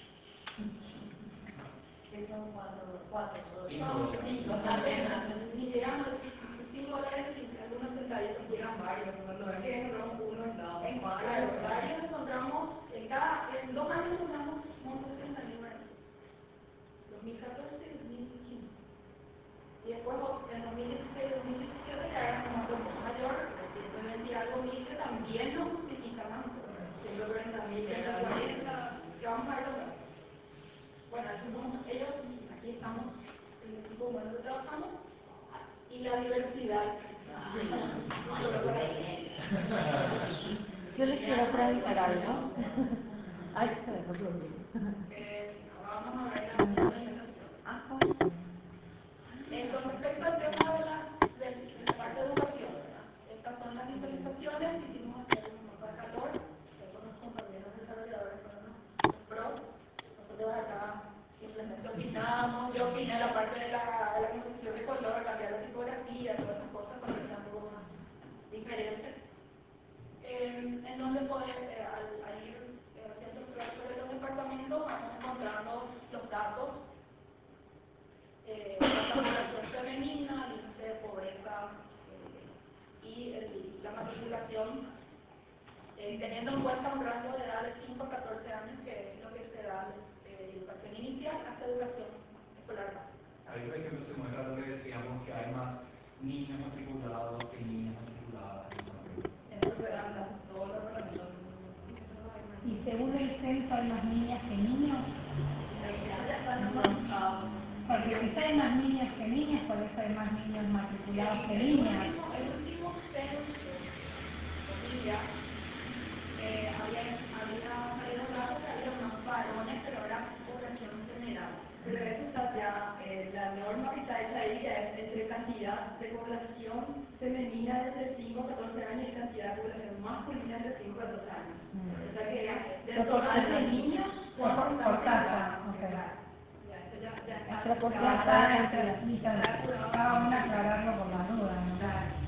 Que son cuatro, cinco, apenas, ni llegamos a $5 y algunos centavos llegan varios, no es que encontramos uno, en varios encontramos, en 2 años encontramos montos de 30.000 guaraníes, 2014 y 2015. Y después en 2016-2017 ya era un monto un poco mayor, 120 y algo mil, que también lo justificaban, 130.000, 140, que vamos a ver los datos. Bueno, ellos, aquí estamos, el equipo humano que trabajamos, y la diversidad. Yo les quiero preguntar algo. Ay, se me fue. Vamos a ver la presentación. Con respecto al tema de la parte de educación, ¿verdad? Estas son las visualizaciones que hicimos hacer un mapa de calor, con los compañeros desarrolladores, con los pros. Nosotros acá simplemente opinamos, yo opiné la parte de la composición de color, cambiar la tipografía, todas esas cosas para que sean un poco más diferentes. En donde al ir haciendo explorar sobre los departamentos, vamos encontrando los datos la población femenina, el índice de pobreza y la matriculación, teniendo en cuenta un rango de edad de 5 a 14 años, que es lo que se da de educación inicial hasta educación escolar básica. Hay un ejemplo que se muestra donde decíamos que hay más niños matriculados que niñas matriculadas en San Pedro. Eso se habla todos los reglamentos. Y según el censo hay más niñas que niños. Ya están normalizados. Porque si hay más niñas que niñas, por eso hay más niños matriculados que niñas. El último censo, había salido claro que había más varones, pero era población general. Pero eso está ya, la norma que está hecha ahí ya es entre cantidad de población femenina desde 5 a 14 años y cantidad de población masculina desde 5 a 14 años. O sea que del total de niños por casa. Pero por casa, cada una aclararlo por las dudas, ¿no?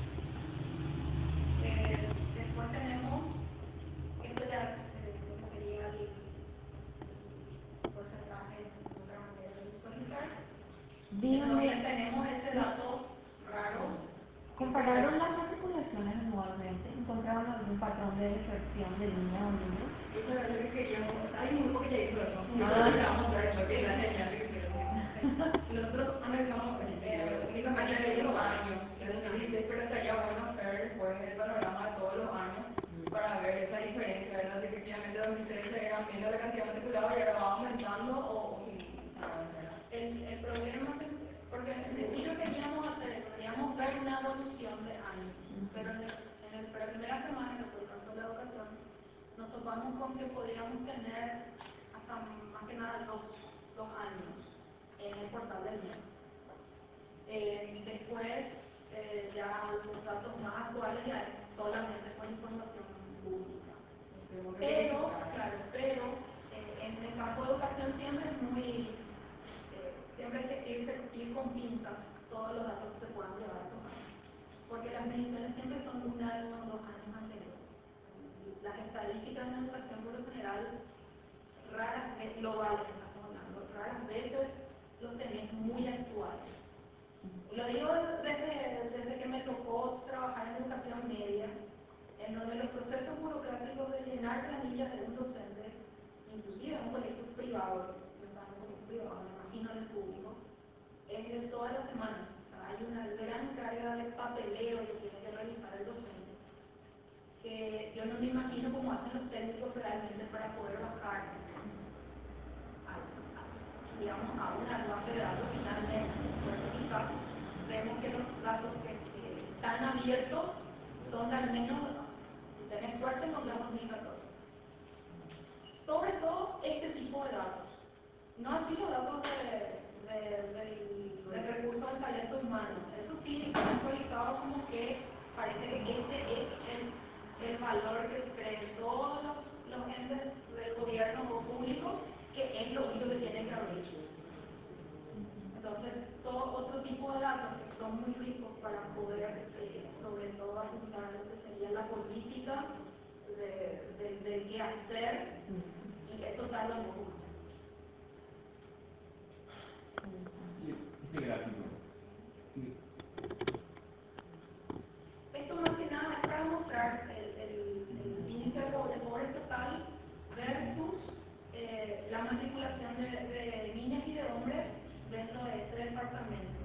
Después tenemos, esto ya sería el porcentaje de otra manera de visualizar. Entonces tenemos este dato raro. ¿Compararon las matriculaciones anualmente? ¿Encontraron algún patrón de deserción de niñas o niños? Eso es lo que yo, hay un grupo que ya hizo eso. Vamos a ver esto, que es la genial que nosotros analizamos únicamente los años, pero estaría bueno ver después el panorama de todos los años para ver esa diferencia, ¿verdad? Si efectivamente 2013 era menos la cantidad matriculada y ahora va aumentando o El problema es porque en principio queríamos ver una evolución de años, pero en la primera semana, por ejemplo, de la educación, nos topamos con que podríamos tener hasta más que nada dos años en el portal del MES. Después, ya los datos más actuales ya es solamente con información pública. Pero, claro, en el campo de educación siempre es muy, siempre hay que ir con pinzas todos los datos que se puedan llevar a tomar. Porque las mediciones siempre son un año o 2 años anteriores. Las estadísticas en la educación por lo general, raras veces, globales estamos hablando, raras veces los tenés muy actuales. Lo digo desde que me tocó trabajar en educación media, en donde los procesos burocráticos de llenar planillas de un docente, inclusive en un colegio privado, me imagino en el público, es de todas las semanas. O sea, hay una gran carga de papeleo que tiene que realizar el docente, que yo no me imagino cómo hacen los técnicos realmente para poder bajar digamos, a una base de datos finalmente. Por eso quizás vemos que los datos que están abiertos son al menos, si tenés suerte, nos da 2014. Sobre todo este tipo de datos. No así los datos del recurso del talento humano. Eso sí están actualizados como que parece que este es el valor que creen todos los entes del gobierno o público, que es lo único que tienen que abrir. Entonces, todo otro tipo de datos que son muy ricos para poder, sobre todo, ajustar lo que sería la política del qué hacer, y que eso tarda mucho. Este gráfico. Esto más que nada es para mostrar el índice de pobreza total versus la matriculación de niñas y de hombres dentro de este departamento.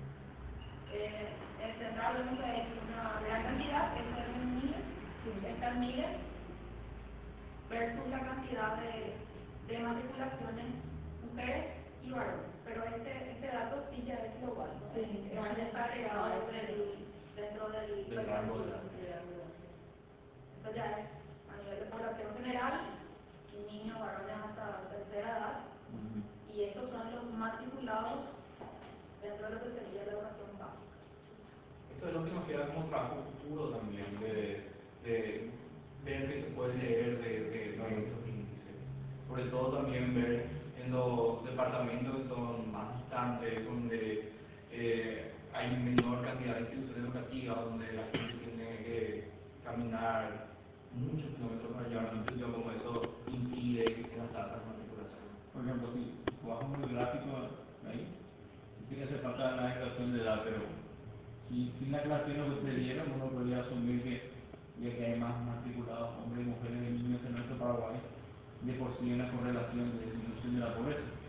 El central vemos que hay una gran cantidad, esta es en miles, esta en miles, versus la cantidad de matriculaciones mujeres y varones. Pero este dato sí ya es global, ¿no? Ya está agregado dentro del rango de edad. Esto ya es a nivel de población general, niños, varones hasta tercera edad, y estos son los matriculados dentro de lo que sería la educación básica. Esto es lo que nos queda como trabajo futuro también, de ver que se puede leer de estos índices. Sobre todo también ver en los departamentos que son más distantes, donde hay menor cantidad de instituciones educativas, donde la gente tiene que caminar muchos kilómetros para llevar a un sitio, como eso impide que las tasas de matriculación. Por ejemplo, si bajamos el gráfico ahí, tiene que hacer falta una declaración de edad, pero si sin la aclaración que ustedes dieron, uno podría asumir que ya que hay más matriculados hombres y mujeres y niños en nuestro Paraguay, de por sí hay una correlación de disminución de la pobreza.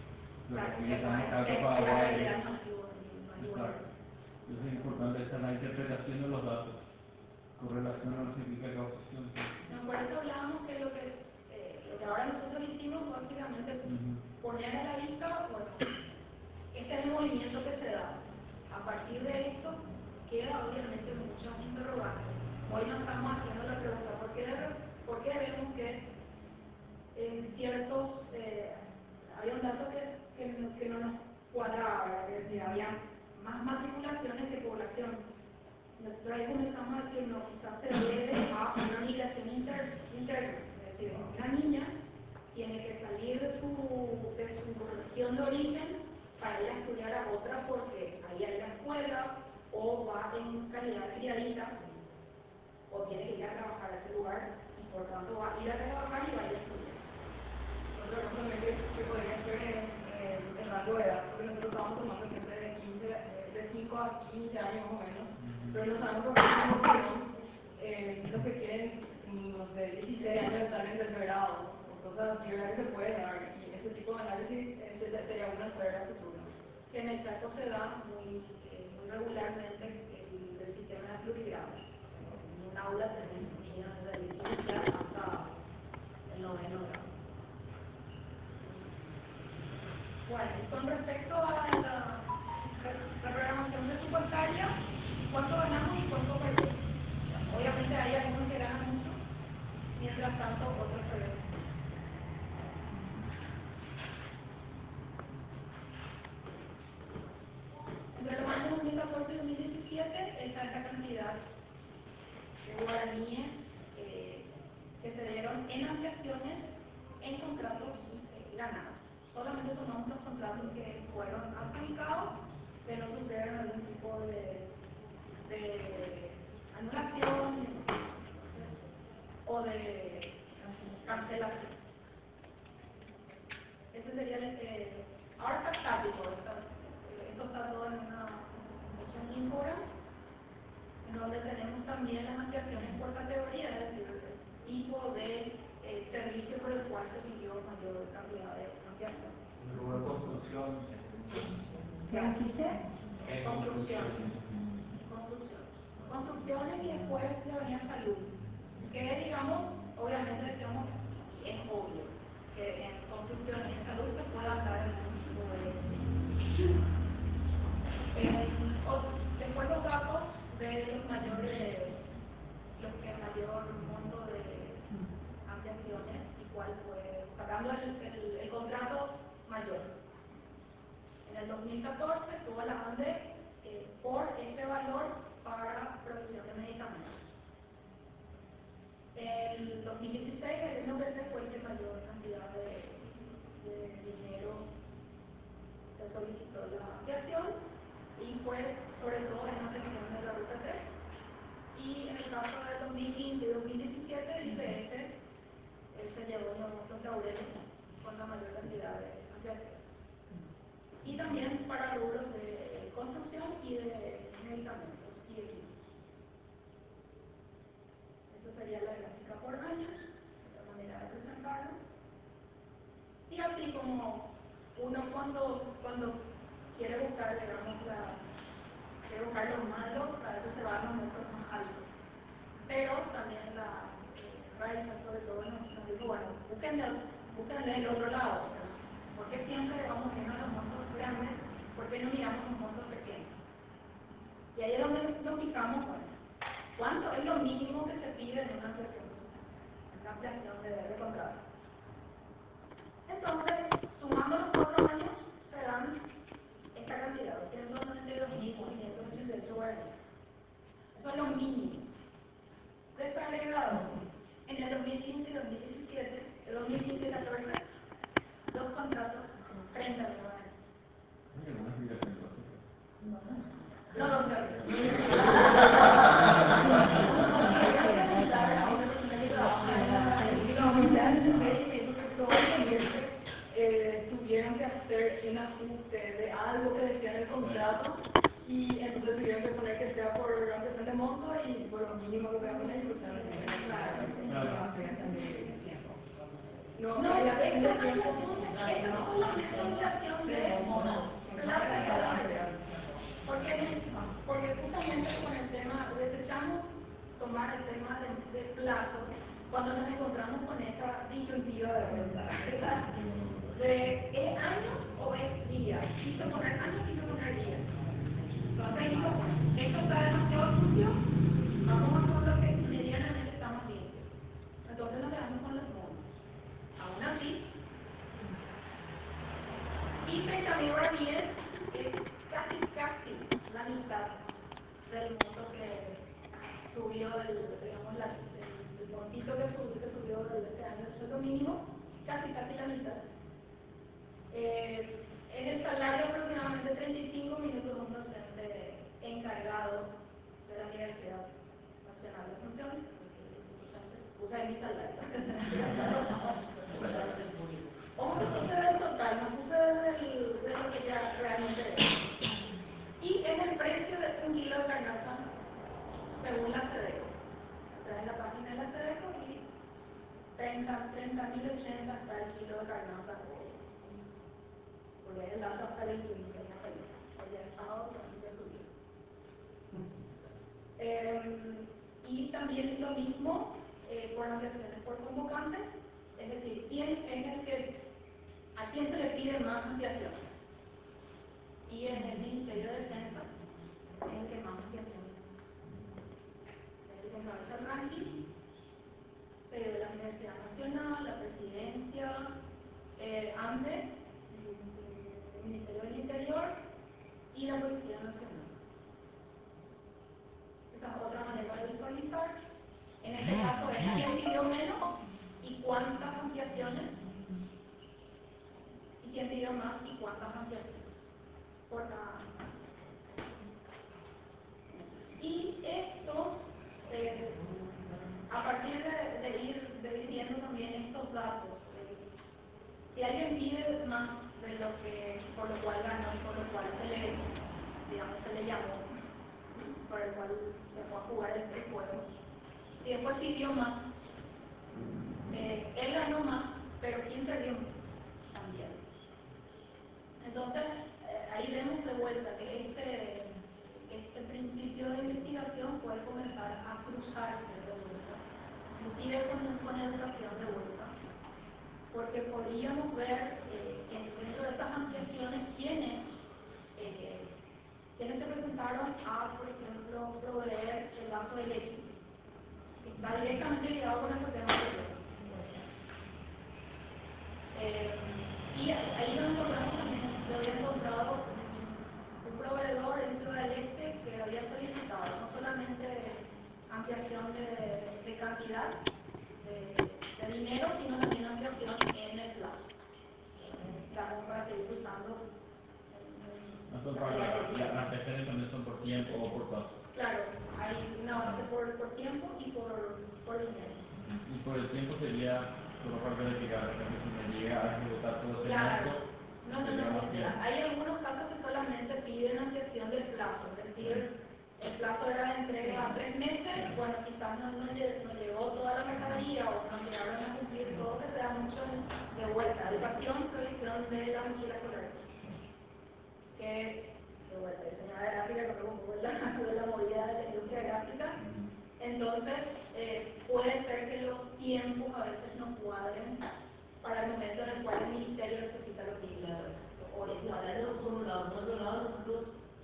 utilizamos casos para exacto. Eso es importante, esta es la interpretación de los datos. Correlación no significa causation. No, por eso hablábamos que lo que ahora nosotros hicimos básicamente poner a la vista, bueno, este es el movimiento que se da. A partir de esto queda obviamente muchos interrogantes. Hoy nos estamos haciendo la pregunta, ¿por qué vemos que en ciertos, había un dato que no nos cuadraba, que decía, había más matriculaciones que población? Nosotros ahí comenzamos a decir, no, quizás se debe a una migración interna, es decir, una niña tiene que salir de su región de origen para ir a estudiar a otra porque ahí hay la escuela, o va en calidad de criadita, o tiene que ir a trabajar a ese lugar, y por tanto va a ir a trabajar y va a ir a estudiar. Otro ejemplo que podría ser el rango de edad, porque nosotros estamos tomando gente de 5 a 15 años más o menos, pero no sabemos por qué los que quieren, no sé, 16 años estar en tercer grado, cosas así, ¿verdad? Que se puede dar, y ese tipo de análisis sería una esfera futura. Que en el caso se da muy regularmente el sistema de plurigrado. En un aula tenemos niños desde el inicial hasta el 9º grado. Bueno, con respecto a la programación presupuestaria, ¿cuánto ganamos y cuánto perdemos? Obviamente hay algunos que ganan mucho, mientras tanto otros perdemos. Entre los años 2014 y 2017 está esta cantidad de guaraníes que se dieron en ampliaciones en contratos ganados. Solamente tomamos los contratos que fueron adjudicados, que no sufrieron algún tipo de anulación o de cancelación. Ese sería ahora está estático, esto está todo en una función impura, en donde tenemos también las ampliaciones por categoría, es decir, el tipo de servicio por el cual se pidió mayor cantidad de ampliación. Luego construcción. ¿Qué dijiste? Construcciones y después le venía salud. Que digamos, obviamente decíamos, es obvio que en construcciones y en salud se pueda dar algún tipo de después los datos de los mayores, los que mayor monto de ampliaciones y cuál fue, sacando el contrato mayor. En el 2014 tuvo la ANDE por ese valor para producción de medicamentos. En el 2016 el INPC fue el que mayor cantidad de dinero se solicitó la ampliación y fue sobre todo en la sección de la ruta 3. Y en el caso del 2015 y 2017 el IPS se llevó los laureles con la mayor cantidad de ampliación. Y también para rubros de construcción y de medicamentos y equipos. Esta sería la gráfica por años, la manera de presentarlo. Y así como uno cuando quiere buscar, digamos, quiere buscar los malos, a veces se van a los montos más altos. Pero también la Raiza, sobre todo, nos dijo, bueno, búsquenle el otro lado. ¿Por qué siempre vamos viendo los montos grandes? ¿Por qué no miramos los montos pequeños? Y ahí es donde nos fijamos, bueno, ¿cuánto es lo mínimo que se pide en una ampliación de contrato? Entonces, sumando los 4 años, se dan esta cantidad, 292.588 guaraníes. Eso es lo mínimo. Desagregado en el 2015 y 2017, el 2015 y 2014, 2 contratos, 30 guaraníes. No lo sé. Tuvieron que hacer un ajuste de algo que decía en el contrato y entonces tuvieron que poner que sea por ampliación de monto y por lo mínimo que voy a poner y por no, la ampliación de tiempo. No, la ampliación de tiempo. es la formulación de porque justamente con el tema, desechamos tomar el tema de plazo cuando nos encontramos con esta disyuntiva de vuelta, ¿verdad? ¿Es años o es días? Quiso poner años, quiso poner días. Entonces dijo, esto está demasiado sucio, vamos a hacer lo que medianamente estamos limpios. Entonces nos quedamos con los montos. Aún así, y 30.000 guaraníes es casi la mitad del monto que subió el montito que subió este año el sueldo mínimo, casi la mitad. En el salario aproximadamente 35 minutos un docente encargado de la Universidad Nacional de Asunción, usa mi salario. O no puse del total, no puse de lo que ya realmente es. Y en el precio de 1 kilo de carnaza, según la CEDECO. Está en la página de la CEDECO y 30.080 hasta el kilo de carnaza. Porque es el dato hasta el 15 en la país. Ya el sábado también subió. Y también lo mismo por las lecciones por convocantes, es decir, ¿quién es el que ¿a quién se le pide más ampliación? Y en el Ministerio de Defensa es el que más ampliación. Es el que encabeza el ranking, pero de la Universidad Nacional, la Presidencia, antes, el Ministerio del Interior y la Policía Nacional. Esa es otra manera de visualizar. En este caso es quién pidió menos y cuántas ampliaciones. ¿Quién pidió más y cuántas ampliaciones por cada año? Y esto, a partir de ir viendo también estos datos, si alguien pide más de lo que, por lo cual ganó y por lo cual se le llamó, por el cual se fue a jugar el juego, si después pidió más, él ganó más, pero ¿quién perdió más? También. Entonces, ahí vemos de vuelta que este principio de investigación puede comenzar a cruzarse de vuelta, inclusive con educación de vuelta, porque podríamos ver dentro de estas ampliaciones quiénes se presentaron a, por ejemplo, proveer el vaso de leche, que está directamente ligado con el tema de y ahí nos encontramos también, se había encontrado un proveedor dentro del este que había solicitado no solamente ampliación de cantidad de dinero, sino también ampliación en el plazo. Estamos para seguir usando. Las ampliaciones también son por tiempo o por plazo. Claro, hay una base por tiempo y por dinero. Y por el tiempo sería solo para verificar que si me llega a ejecutar todo ese Claro. monto, No. Hay algunos casos que solamente piden ampliación del plazo, es decir, el plazo era de entrega a 3 meses, bueno, quizás no llegó toda la mercadería o no llegaron a cumplir todo, que se da mucho de vuelta, educación, provisión de la mochila escolar. Que, de vuelta, diseñada gráfica, que luego un poco de la movida de la industria gráfica. Entonces, puede ser que los tiempos a veces no cuadren para el momento en el cual el ministerio necesita los indicadores. O hablando por un lado, por otro lado, nosotros,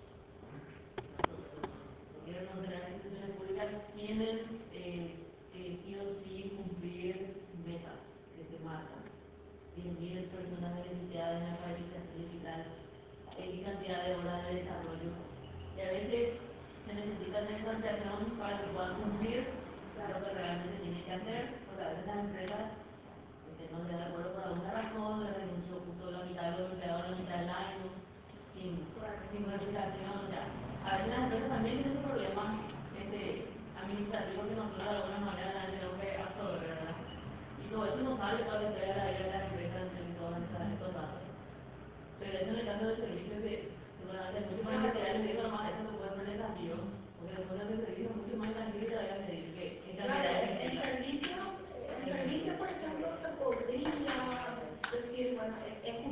los gobiernos de las instituciones públicas tienen sí o sí cumplir metas que se marcan. 10.000 personas beneficiadas en la alfabetización digital, X cantidad de horas de desarrollo. Y a veces se necesita una financiación para que puedan cumplir lo que realmente tienen que hacer, porque a veces las empresas no se de acuerdo por alguna razón, le renunció justo la mitad de los empleados a la mitad del año, sin planificación. O sea, a veces las empresas también tienen ese problema administrativo que nosotros de alguna manera tenemos que absorber, ¿verdad? Y todo eso no sale para entregar a la vida de las empresas en todos estos datos. Pero eso en el caso de servicios que durante mucho más material y normal, eso se puede poner desafío, porque después de servicio es mucho más tranquilo y te vaya a medir que en cantidad de el servicio, por ejemplo, se podría decir, bueno, es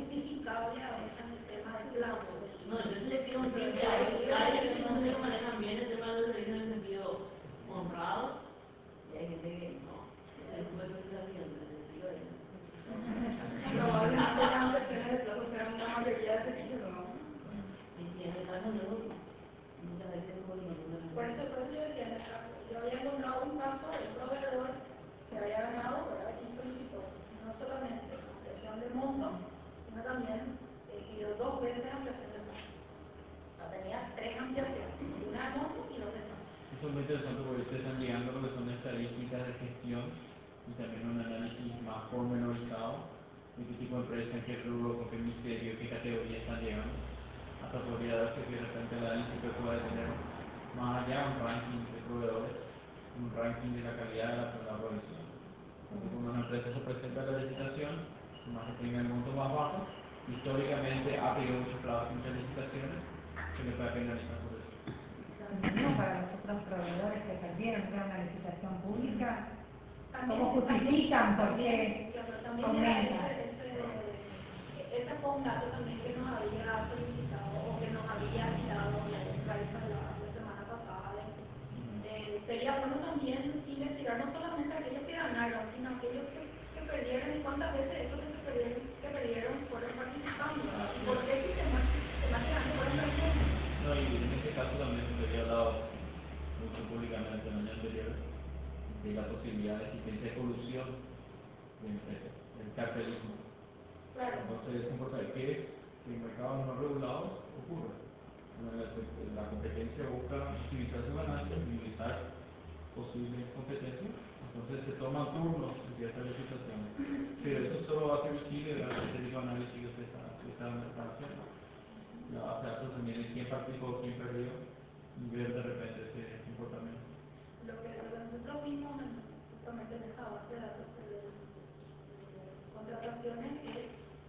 yo había encontrado un caso de un proveedor que había ganado, ¿verdad? Y solicitó no solamente ampliación de monto, sino también pidió 2 veces ampliación de monto. O sea, tenía 3 ampliaciones, una de monto y 2 de monto. Eso es muy interesante porque ustedes están llegando a lo que son estadísticas de gestión y también un análisis más pormenorizado de qué tipo de empresa, en qué rubro, con qué ministerio, qué categoría están llegando. Hasta podría darse que de repente el análisis pueda tener más allá un ranking de proveedores, un ranking de la calidad de la provisión. Entonces, cuando una empresa se presenta a la licitación, más que tenga el monto más bajo, históricamente ha pedido muchos plazos, muchas licitaciones, se le puede penalizar por eso. No, para los otros proveedores que perdieron una licitación pública, También, ¿cómo justifican por qué también aumenta? ese fue un dato también que nos había solicitado o que nos había dado la semana pasada. Sería bueno también investigar no solamente aquellos que ganaron, sino aquellos que perdieron y cuántas veces esos que perdieron fueron participando. ¿Por qué sistemáticamente fueron perdiendo? No, y en este caso también se había dado mucho públicamente en el año anterior de la posibilidad de existencia de colusión de empresas, el cartelismo. Claro. Entonces es importante que en mercados no regulados ocurra. La competencia busca utilizar su ganancia, minimizar posibles competencias, entonces se toman turnos en ciertas licitaciones. Pero eso solo va a ser visible gracias a este tipo de análisis que se está haciendo. La base de datos también de quién participó, quién perdió, y ver de repente ese comportamiento. Lo que nosotros vimos justamente en esta base de datos de contrataciones es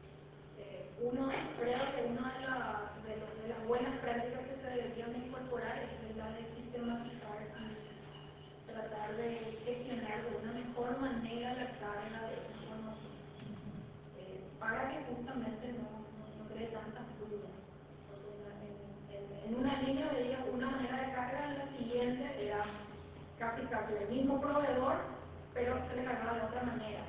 creo que una de las buenas prácticas que se deberían incorporar es la de sistematizar y tratar de gestionar de una mejor manera la carga de información para que justamente no cree tantas dudas. En una línea veía una manera de carga, en la siguiente era casi el mismo proveedor, pero se le cargaba de otra manera.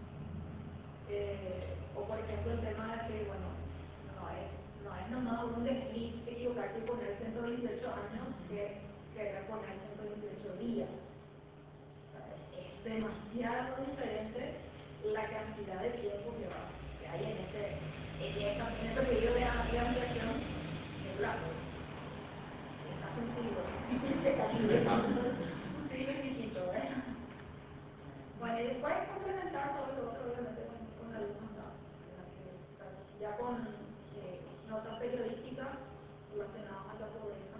O por ejemplo el tema de que, bueno, no es nomás un desliz equivocarte y poner 128 años que poner 128 días. Es demasiado diferente la cantidad de tiempo que hay en este periodo de ampliación de plazo. Está sentido. Sí, es distinto, ¿verdad? Bueno, y después complementar todo lo otro, obviamente, con algunos datos, ya con notas periodísticas relacionadas a la pobreza,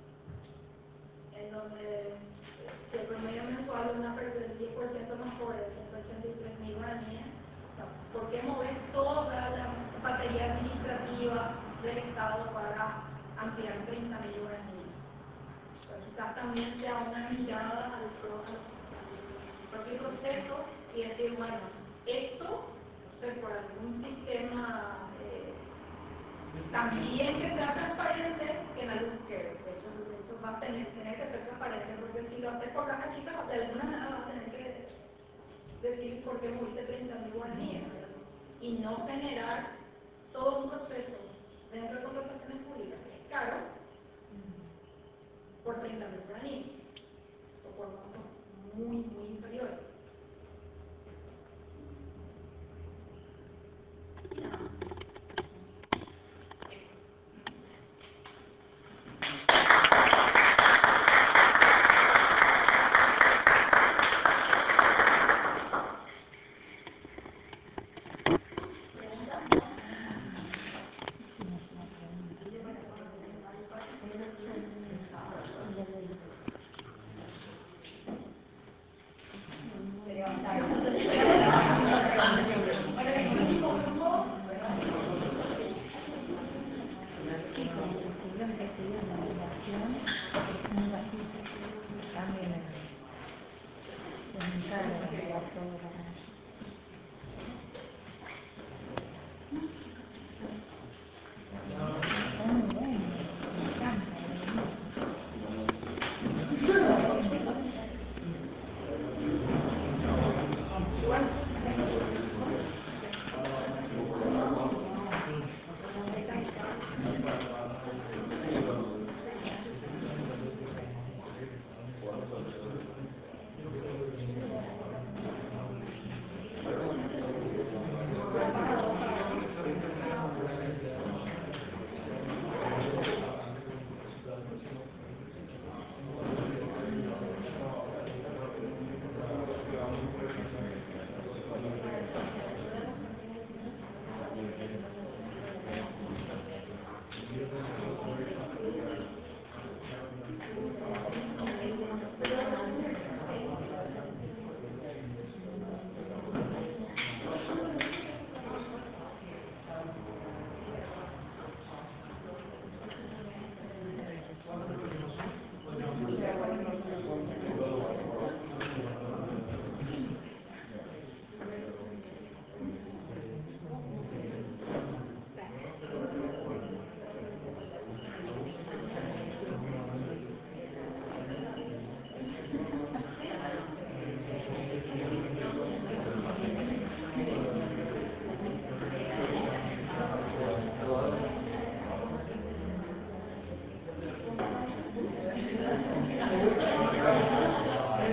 en donde el promedio mensual de una persona del 10% más pobre de 183.000 guaraníes. ¿Por qué mover toda la batería administrativa del Estado para ampliar 30.000 guaraníes? Pues quizás también sea una mirada al propio proceso y decir, bueno, esto, por algún sistema también que sea transparente, que en algún que de hecho va a tener que ser transparente, porque si lo haces por caja chica, de alguna manera vas a tener que decir por qué moviste 30.000 guaraníes y no generar todo un proceso dentro de contrataciones públicas que es caro por 30.000 guaraníes o por montos muy inferiores.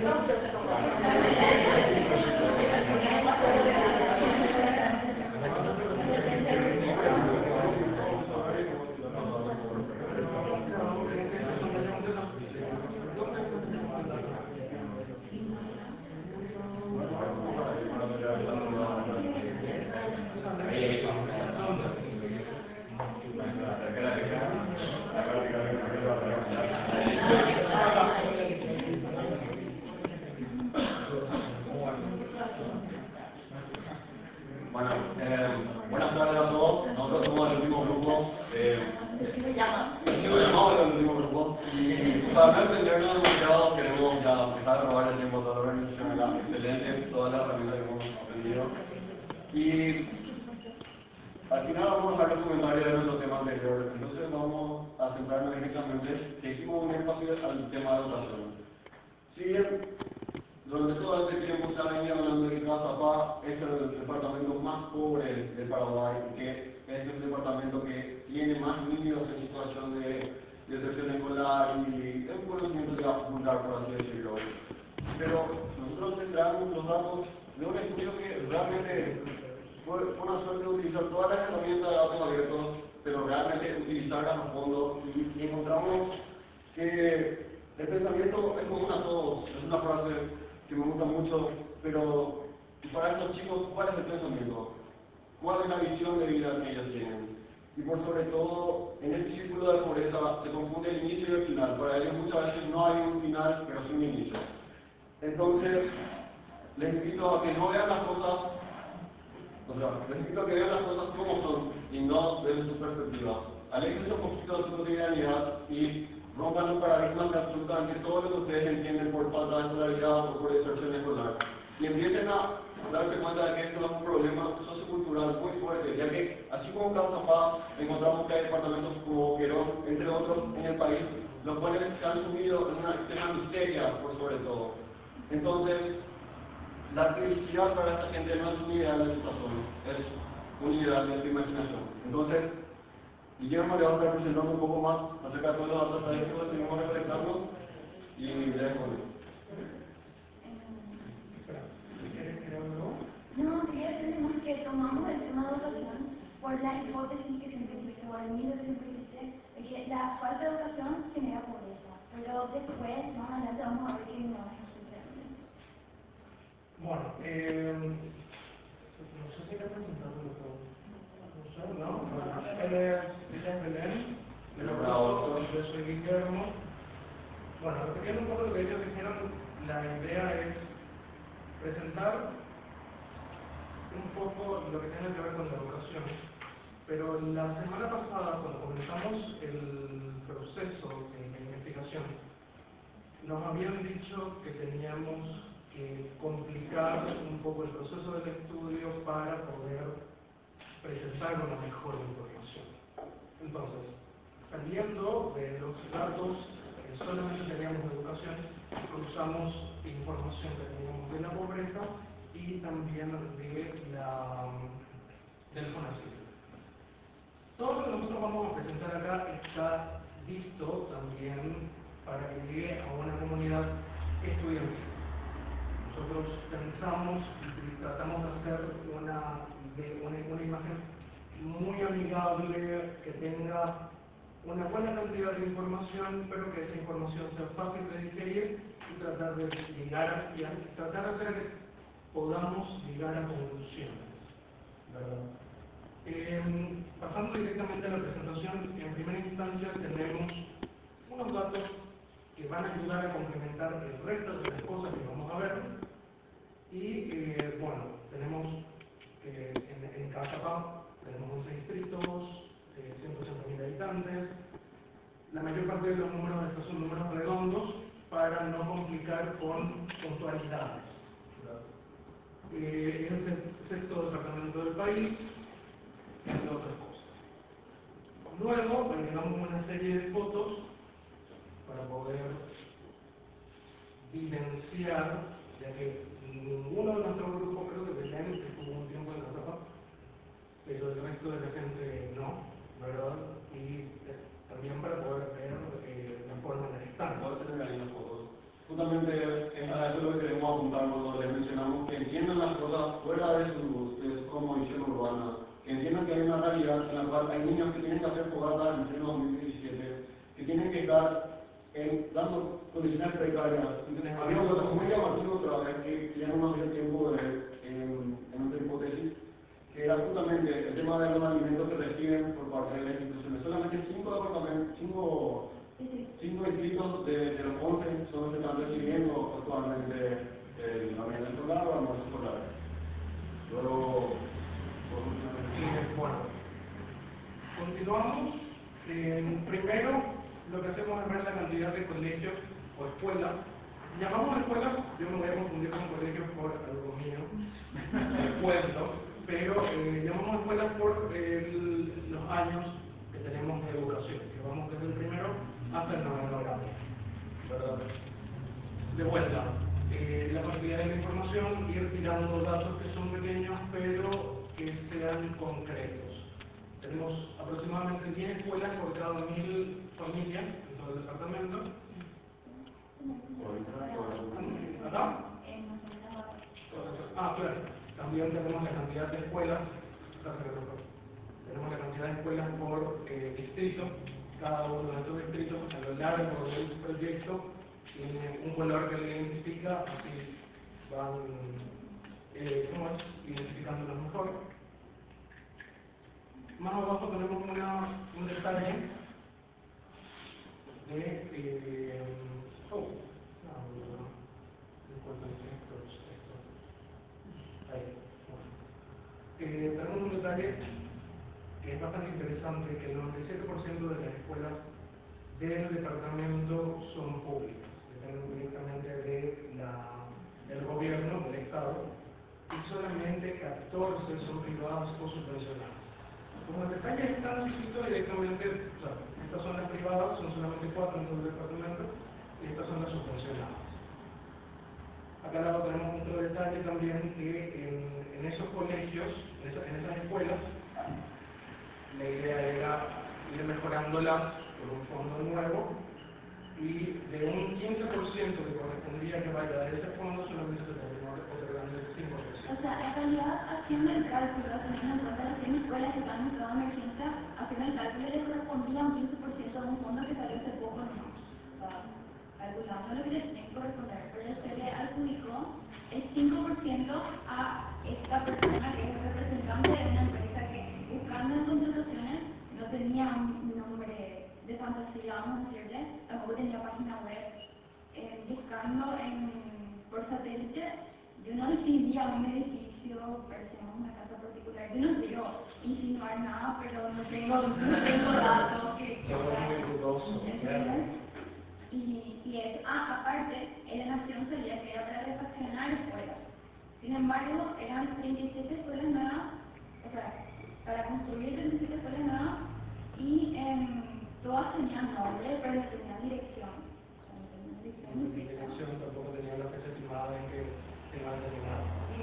Bueno, buenas tardes a todos. Nosotros somos el último grupo. Llamamos el último grupo. Y para no entendernos demasiado, queremos ya empezar a robar el tiempo de toda la organización acá. Excelente, todas las herramientas que hemos aprendido. Y al final vamos a dar los comentarios de nuestro tema anterior. Entonces vamos a centrarnos directamente, que hicimos un énfasis al tema de educación. Si bien durante todo este tiempo se ha venido hablando de que Cazapá es el departamento más pobre del Paraguay, que es el departamento que tiene más niños en situación de deserción escolar y es un conocimiento ya vulgar, por así decirlo. Pero nosotros centramos los datos de un estudio que realmente fue una suerte de utilizar todas las herramientas de datos abiertos, pero realmente utilizarlas a fondo y encontramos que el pensamiento es común a todos. Es una frase que me gusta mucho, pero para estos chicos, ¿cuál es el pensamiento? ¿Cuál es la visión de vida que ellos tienen? Y por sobre todo, en este círculo de pobreza se confunde el inicio y el final. Para ellos muchas veces no hay un final, pero sí un inicio. Entonces, les invito a que no vean las cosas, les invito a que vean las cosas como son y no desde su perspectiva. Aléjense un poquito de su cotidianidad y rompan los paradigmas que absolutamente todo lo que ustedes entienden por falta de escolaridad o por deserción escolar. Y empiecen a darse cuenta de que esto es un problema sociocultural muy fuerte, ya que así como en Cazapá encontramos que hay departamentos como Boquerón, entre otros, en el país, los cuales se han sumido en una extrema miseria por sobre todo. Entonces, la felicidad para esta gente no es un ideal de su corazón, es un ideal de su imaginación. Entonces, Guillermo le va a estar presentando un poco más acerca de todos los datos estadísticos que seguimos recolectando y le dejo. No, quería decirle más que tomamos el tema de educación por la hipótesis que siempre existe, o el mito que siempre existe, de que la falta de educación genera pobreza. Pero después, más adelante, vamos a ver que no es así realmente. Bueno, no sé si le he presentado lo que... No, él es Belén, yo soy Guillermo. Bueno, repitiendo un poco lo que ellos dijeron, la idea es presentar un poco lo que tiene que ver con la educación. Pero la semana pasada, cuando comenzamos el proceso de investigación, nos habían dicho que teníamos que complicar un poco el proceso del estudio para poder presentar una mejor información. Entonces, saliendo de los datos que solamente teníamos de educación, cruzamos información que teníamos de la pobreza y también del FONACYT. Todo lo que nosotros vamos a presentar acá está listo también para que llegue a una comunidad estudiantil. Nosotros pensamos y tratamos de hacer una imagen muy amigable, que tenga una buena cantidad de información, pero que esa información sea fácil de digerir y tratar de llegar tratar de hacer que podamos llegar a conclusiones, ¿verdad? Pasando directamente a la presentación, en primera instancia tenemos unos datos que van a ayudar a complementar el resto de las cosas que vamos a ver. Y bueno, tenemos en Cazapá tenemos 11 distritos, 180.000 habitantes. La mayor parte de los números de estos son números redondos para no complicar con puntualidades. Es el sexto departamento del país, entre otras cosas. Luego agregamos una serie de fotos para poder vivenciar, ya que ninguno de nuestro grupo, creo que Belén estuvo un tiempo en Cazapá, pero el resto de la gente no, ¿verdad? Y también para poder ver la forma en la que están. Poder tener ahí las fotos. Justamente, eso es lo queremos apuntar cuando les mencionamos que entiendan las cosas fuera de su cosmovisión urbana, que entiendan que hay una realidad en la cual hay niños que tienen que hacer fogatas en pleno 2017, que tienen que estar dando condiciones precarias. Había un dato muy llamativo otra vez que ya no nos dio tiempo de ver en nuestra hipótesis, que era justamente el tema de los alimentos que reciben por parte de las instituciones. Solamente 5 distritos de los 11 son los que están recibiendo actualmente el alimento escolar o el almuerzo escolar. Luego, bueno, continuamos. Primero, lo que hacemos es ver la cantidad de colegios o escuelas. Llamamos escuelas, yo me voy a confundir con colegios por algo mío, cuento, pero llamamos escuelas por los años que tenemos de educación, que vamos desde el primero hasta el 9º grado, ¿verdad? De vuelta, la cantidad de la información, ir tirando datos que son pequeños, pero que sean concretos. Tenemos aproximadamente 10 escuelas por cada 1000 familias en todo el departamento. ¿Acá? Claro. También tenemos la cantidad de escuelas. Tenemos la cantidad de escuelas por distrito. Cada uno de estos distritos a lo largo del proyecto tiene un color que le identifica, así van identificándolos mejor. Más abajo tenemos un detalle de tenemos un detalle que es bastante interesante, que el 97% de las escuelas del departamento son públicas, dependen directamente del gobierno, del Estado, y solamente 14 son privadas o subvencionadas. Como el detalle es tan chiquito, directamente, estas son las privadas, son solamente 4 en todo el departamento, y estas son las subvencionadas. Acá al lado tenemos otro detalle también, que en esos colegios, en esas escuelas, la idea era ir mejorándolas por un fondo nuevo, y de un 15% que correspondía que vaya de ese fondo, solamente se terminó otorgando el 5%. O sea, en realidad, haciendo el cálculo, teniendo en cuenta las 100 escuelas que están en estado de emergencia, haciendo el cálculo le correspondía un 15% de un fondo que salió hace poco, ¿no? O sea, calculando lo que les tiene que corresponder, pero se le adjudicó el 5% a esta persona que es el representante de una empresa que, buscando en contrataciones, no tenía un nombre de fantasía, vamos a decirle, tampoco tenía página web, buscando por satélite. Yo no distinguía un edificio, parecía una casa particular. Yo no quiero insinuar nada, pero no tengo datos que muy dudoso. y eso. Aparte, en la nación salía que era para refaccionar escuelas. Sin embargo, eran 37 escuelas nuevas, o sea, para construir 37 escuelas nuevas, y todas tenían nombre, pero no tenían dirección. La dirección tampoco tenía la fecha estimada en que se iba a terminar.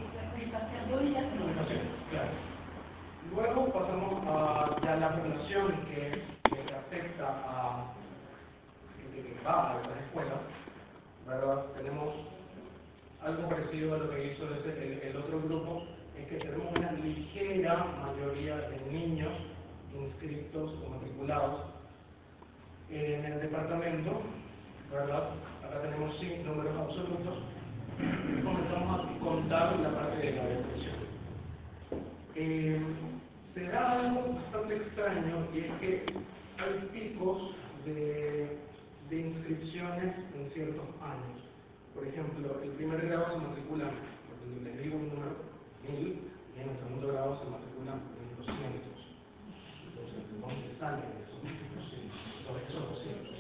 Claro. Luego pasamos a ya la relación que afecta a que va a las escuelas, ¿verdad? Tenemos algo parecido a lo que hizo el otro grupo, es que tenemos una ligera mayoría de niños inscritos o matriculados en el departamento, ¿verdad? Acá tenemos 5 números absolutos. Comenzamos a contar la parte de la depresión. Se da algo bastante extraño, y es que hay picos de inscripciones en ciertos años. Por ejemplo, el primer grado se matricula, porque les digo un número, 1000, y en el segundo grado se matriculan 1200. Entonces, ¿de dónde salen esos 200?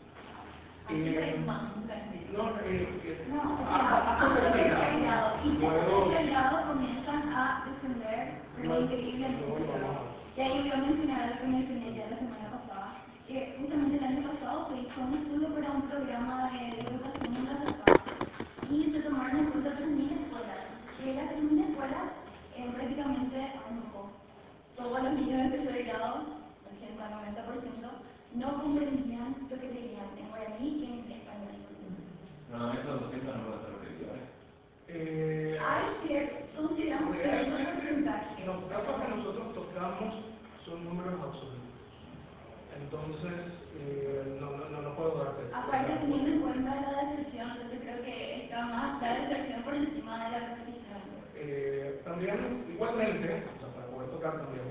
Comienzan a descender increíblemente. Y ahí voy a mencionar lo que mencioné ya la semana pasada, que justamente el año pasado se hizo un estudio para un programa de educación en las escuelas, y se tomaron en cuenta 3.000 escuelas. Y las 3.000 escuelas, prácticamente todos los niños de tercer grado, 80-90%, no comprendían lo que leían en guaraní y en español. No, eso 200 no puede ser lo que digo, consideramos que hay un porcentaje. Los datos que nosotros tocamos son números absolutos. Entonces, no puedo darte. Aparte, teniendo en cuenta la deserción, entonces creo que está más la deserción por encima de la repetición. También, igualmente, o sea, para poder tocar también,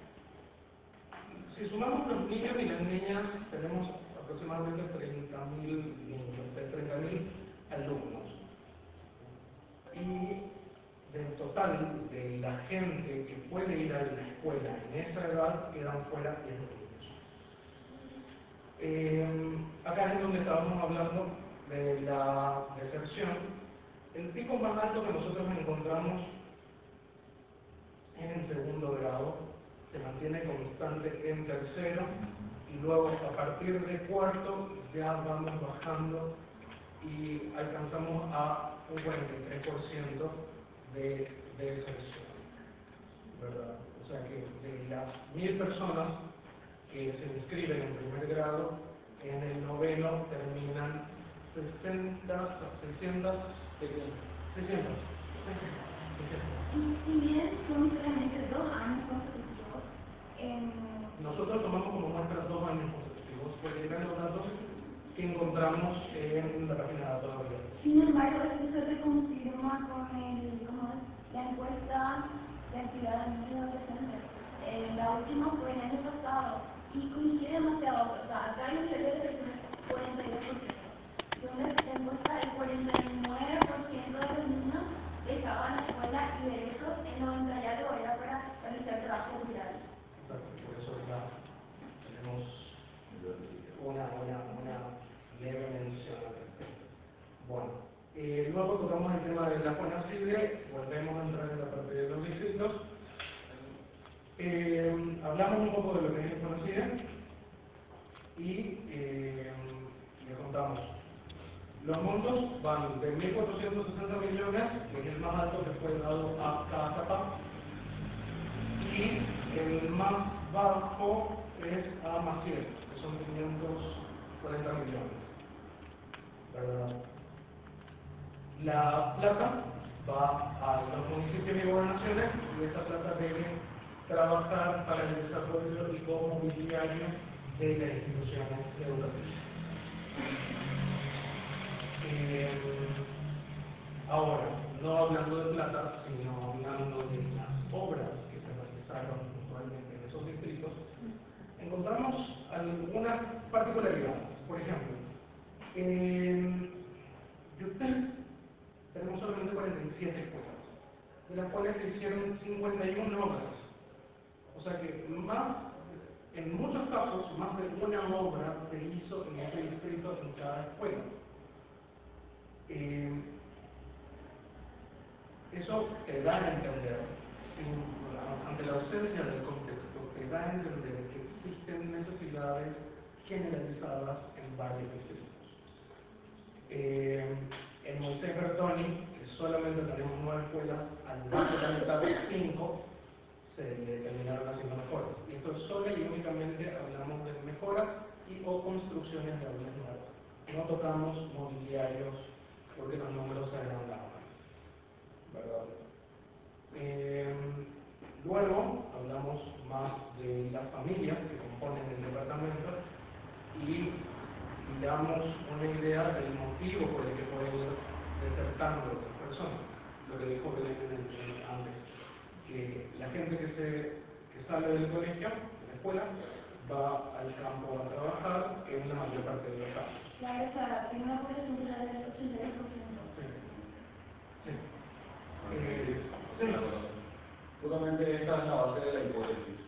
si sumamos los niños y las niñas, tenemos aproximadamente 30.000 niños, 30.000 alumnos. Y del total de la gente que puede ir a la escuela en esa edad, quedan fuera 10 niños. Acá es donde estábamos hablando de la deserción. El pico más alto que nosotros encontramos en el segundo grado se mantiene constante en tercero y luego a partir de cuarto ya vamos bajando y alcanzamos a un 43% de deserción, ¿verdad? O sea que de las 1000 personas que se inscriben en primer grado, en el noveno terminan 600. Si bien son solamente 2 años consecutivos, nosotros tomamos como muestra 2 años consecutivos, porque eran los datos que encontramos en la página de datos de la. Sin embargo, eso se confirma con la encuesta de actividad de niños y adolescentes. La última fue el año pasado y coincide demasiado. O sea, acá hay un nivel de deserción del 42%. Donde la encuesta el 49% de los niños estaban en la escuela y de esos el 90% ya lo era para realizar trabajo rural. Por eso ya tenemos una leve mención al respecto. Bueno, luego tocamos el tema de la FONACIDE, volvemos a entrar en la parte de los distritos. Hablamos un poco de lo que es el FONACIDE y le contamos. Los montos van de 1.460 millones, que es el más alto que fue dado a cada etapa, y el más bajo es a Maciel, que son 540 millones, ¿verdad? La plata va a los municipios y gobernaciones y esa plata debe trabajar para el desarrollo y como mobiliario de las instituciones educativas. Ahora, no hablando de plata, sino hablando de las obras que se realizaron puntualmente en esos distritos, encontramos algunas particularidades. Por ejemplo, en Yutel tenemos solamente 47 escuelas, de las cuales se hicieron 51 obras. O sea que en muchos casos, más de una obra se hizo en ese distrito en cada escuela. Eso te da a entender, ante la ausencia del contexto, te da a entender que existen necesidades generalizadas en varios distritos. En Moisés Bertoni, que solamente tenemos 9 escuelas, al más de la mitad de 5 se terminaron haciendo mejoras. Y esto solo y únicamente hablamos de mejoras y o construcciones de aulas nuevas. No tocamos mobiliarios porque los números se agrandaban, ¿verdad? Luego hablamos más de las familias que componen el departamento y damos una idea del motivo por el que pueden ir desertando las personas. Lo que dijo Belén antes, que la gente que sale del colegio, de la escuela, va al campo a trabajar en la mayor parte de los casos. Claro, o sea, tiene una población del 82%. Sí. Justamente esta es la base de la hipótesis.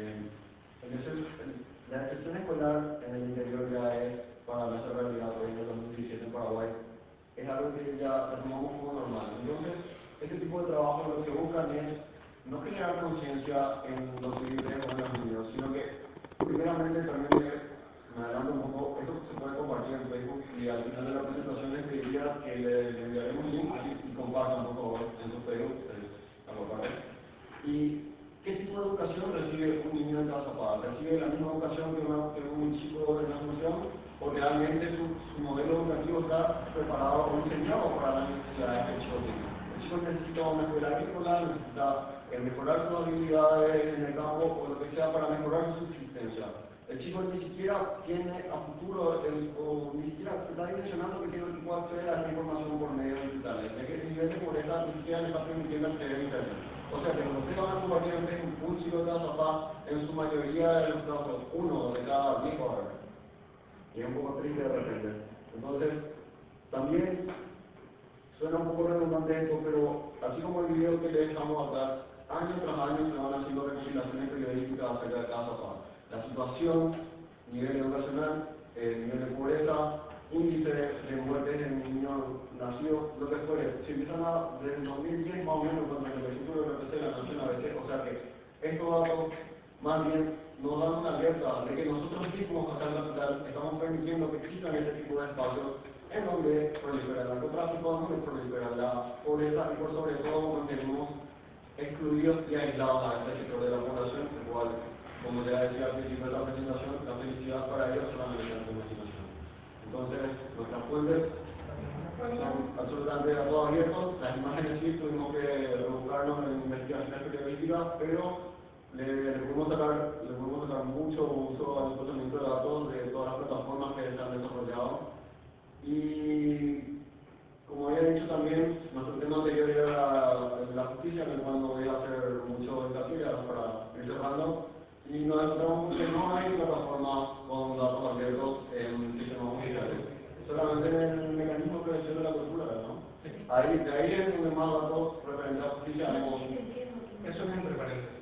La deserción escolar en el interior ya es, para nuestra realidad, hoy en el 2017 en Paraguay, es algo que ya tomamos como normal. Entonces, este tipo de trabajo lo que buscan es no generar conciencia en los civiles o en los niños, sino que, primeramente, también me adelanto un poco, esto se puede compartir en Facebook y al final de la presentación les pediría que le enviaremos un link y compartan, por favor, en su Facebook, la comparten. ¿Y qué tipo de educación recibe un niño en Cazapá? ¿Recibe la misma educación que un chico de la Asunción? ¿O realmente su modelo educativo está preparado o diseñado para las necesidades del chico? chico necesita una escuela agrícola, necesita mejorar sus habilidades en el campo o lo que sea para mejorar su subsistencia. El chico ni siquiera tiene a futuro, o ni siquiera está dimensionando que tiene el tipo de acceder a esta información por medios digitales, ya que el nivel de pobreza ni siquiera le está permitiendo acceder a internet. O sea que cuando ustedes van a compartir en Facebook un chico de Azapá, en su mayoría de los casos, 1 de cada 10 va a ver. Y es un poco triste de repente. Entonces, también suena un poco redundante esto, pero así como el video que les dejamos acá, año tras año se van haciendo recopilaciones periodísticas acerca de cada Azapá. La situación, nivel educacional, nivel de pobreza, índice de muertes en niños nacidos, lo que fuere. Si empiezan desde el 2010 más o menos, cuando el registro de RPC de la Nación ABC, o sea que estos datos más bien nos dan una alerta de que nosotros mismos acá en la capital estamos permitiendo que existan este tipo de espacios en donde prolifera el narcotráfico, en donde prolifera la pobreza y por sobre todo mantenemos excluidos y aislados a este sector de la población, el cual, como ya decía al principio de la presentación, la felicidad para ellos solamente es la imaginación. Entonces, nuestras fuentes son absolutamente a todo abierto. Las imágenes sí tuvimos que rebuscarnos en investigaciones periodísticas, pero le podemos sacar mucho uso al procesamiento de datos de todas las plataformas que se han desarrollado. Y como había dicho también, nuestro tema anterior era la justicia, en el cual no voy a hacer mucho hincapié para ir cerrando. Y nos encontramos que no hay plataformas con datos abiertos en sistemas judiciales. Solamente en el mecanismo de prevención de la tortura, ¿no? De ahí es donde más datos referentes a la justicia tenemos. Eso es entre paréntesis.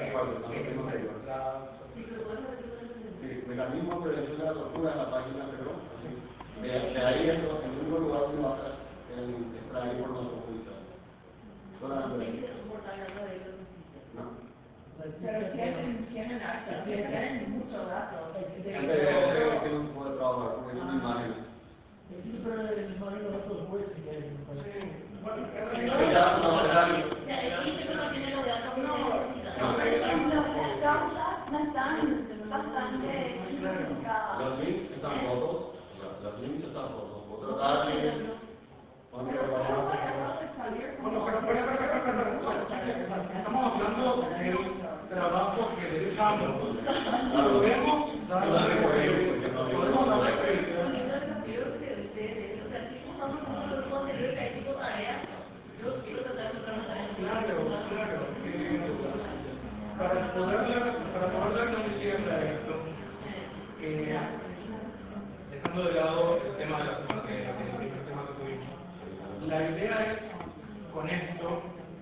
Sí, mecanismo de prevención de la tortura en la página, pero de ahí es el único lugar donde va a estar extraer información judicial. Solamente. No. Pero tienen hasta, tienen muchos datos. Gente que no se puede trabajar porque no hay imágenes. Sí, pero el imagen de datos jueces que hay. Las causas no están bastante simplificadas. Los links están rotos. Los links están rotos. Por tratar de... Bueno, estamos hablando del trabajo que realizamos. Podemos dar para poder darle un cierre a esto, dejando de lado el tema de la frontera, que es el primer tema que tuvimos. La idea es, con esto,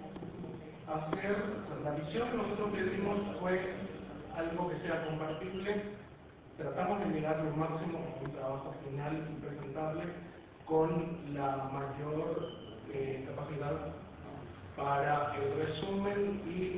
la visión que nosotros pedimos fue algo que sea compartible. Tratamos de llegar lo máximo a un trabajo final y presentable con la mayor capacidad para el resumen y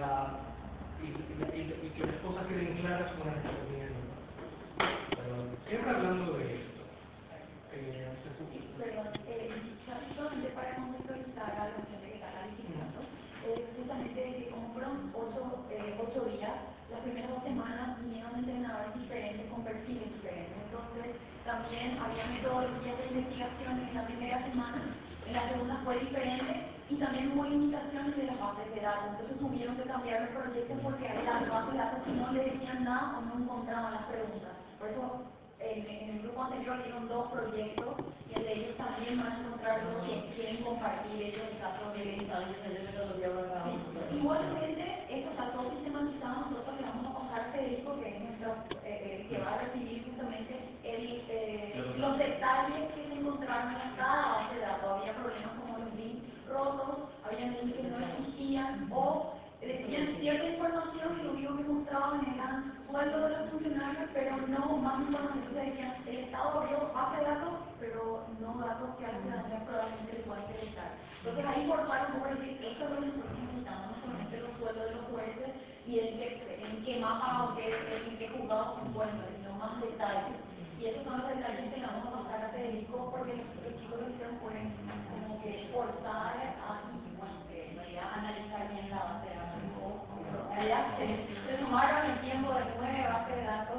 que las cosas queden claras con el contenido. Siempre hablando de esto. Perdón, solamente para contextualizar a la gente que está calificando, justamente que como fueron 8 días, las primeras 2 semanas vinieron entrenadores diferentes con perfiles diferentes. Entonces, también había metodologías de investigación en la primera semana, en la segunda fue diferente y también hubo limitaciones de las bases de datos. Entonces tuvieron que cambiar los proyectos porque a las bases de datos no le decían nada o no encontraban las preguntas. Por eso, en el grupo anterior dieron 2 proyectos y el de ellos también van a encontrar los que quieren compartir ellos en caso de metodología. Igualmente, esto está todo sistematizado. Nosotros le vamos a pasar a Federico, que es nuestro, que va a recibir justamente los detalles que se encontraron en cada base de datos. Había problemas como los links rotos, había links que no existían o decían cierta información y lo único que mostraban eran sueldos de los funcionarios, pero no más información. Entonces decían, el Estado abrió base de datos, pero no datos que a la ciudadanía probablemente les puedan interesar. Entonces ahí forzaron por decir, esto es lo que nosotros necesitamos, no solamente los sueldos de los jueces y en qué mapa o en qué juzgado se encuentran, sino más detalles. Y esos son los detalles que le vamos a pasar a Federico porque los chicos lo hicieron fue como que forzar a analizar bien la base de datos. Allá se sumaron el tiempo de 9 bases de datos.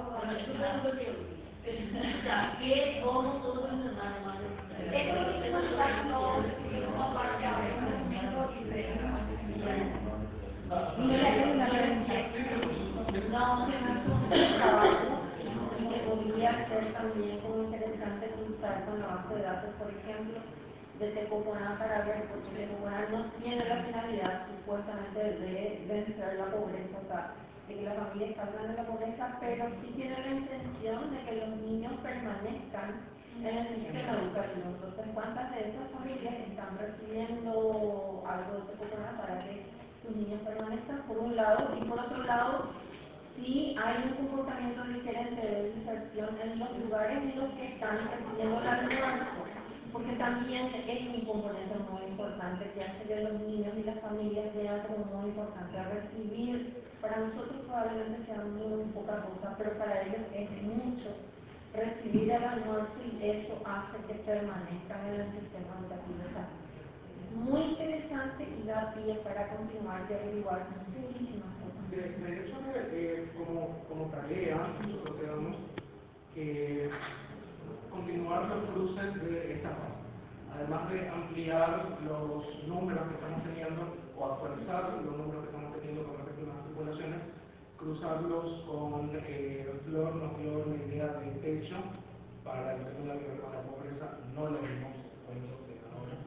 ¿Qué? ¿Cómo? Todo eso es nada más. Esto es lo que se nos está dando, aparte a ver, comparar con la base de datos, por ejemplo, de Tecoconá para ver, porque Tecoconá no tiene la finalidad supuestamente de vencer la pobreza, o sea, de que las familias salgan de la pobreza, pero sí tiene la intención de que los niños permanezcan en el sistema educativo. Entonces, ¿cuántas de esas familias están recibiendo algo de Tecoconá para que sus niños permanezcan, por un lado, y por otro lado, sí hay un comportamiento diferente de inserción en los lugares en los que están recibiendo el almuerzo, porque también es un componente muy importante que hace que los niños y las familias vean como muy importante recibir. Para nosotros probablemente sea muy poca cosa, pero para ellos es mucho recibir el almuerzo y eso hace que permanezcan en el sistema educativo. O sea, muy interesante y da pie para continuar y averiguar muchísimas cosas. De hecho, como tarea, nosotros tenemos que continuar los cruces de esta fase. Además de ampliar los números que estamos teniendo o actualizar los números que estamos teniendo con respecto a las tripulaciones, cruzarlos con flor, no flor, la idea de techo para el tema de la pobreza, no lo vimos cuando de ahora,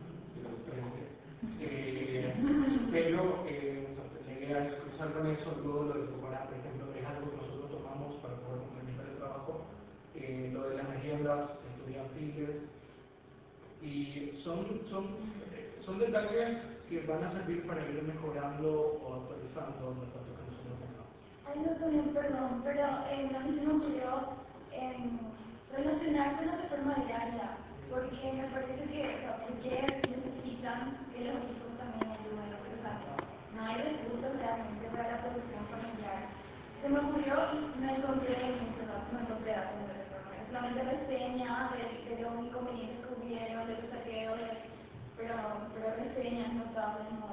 pero la idea es cruzar con eso, luego lo de Tecoconá, por ejemplo, es algo que nosotros tomamos para poder complementar el trabajo, lo de las agendas estudiantiles, y son detalles que van a servir para ir mejorando o actualizando los datos que nosotros tengamos. Ay, no, perdón, pero a mí se me ocurrió relacionar con la reforma diaria, porque me parece que necesitan que los equipos también ayuden, o sea, no hay recursos realmente para la producción familiar. Se me ocurrió y no encontré muchos datos, no encontré datos de reforma, solamente reseñas de los inconvenientes que hubieron, de los saqueos, pero reseñas notables, no.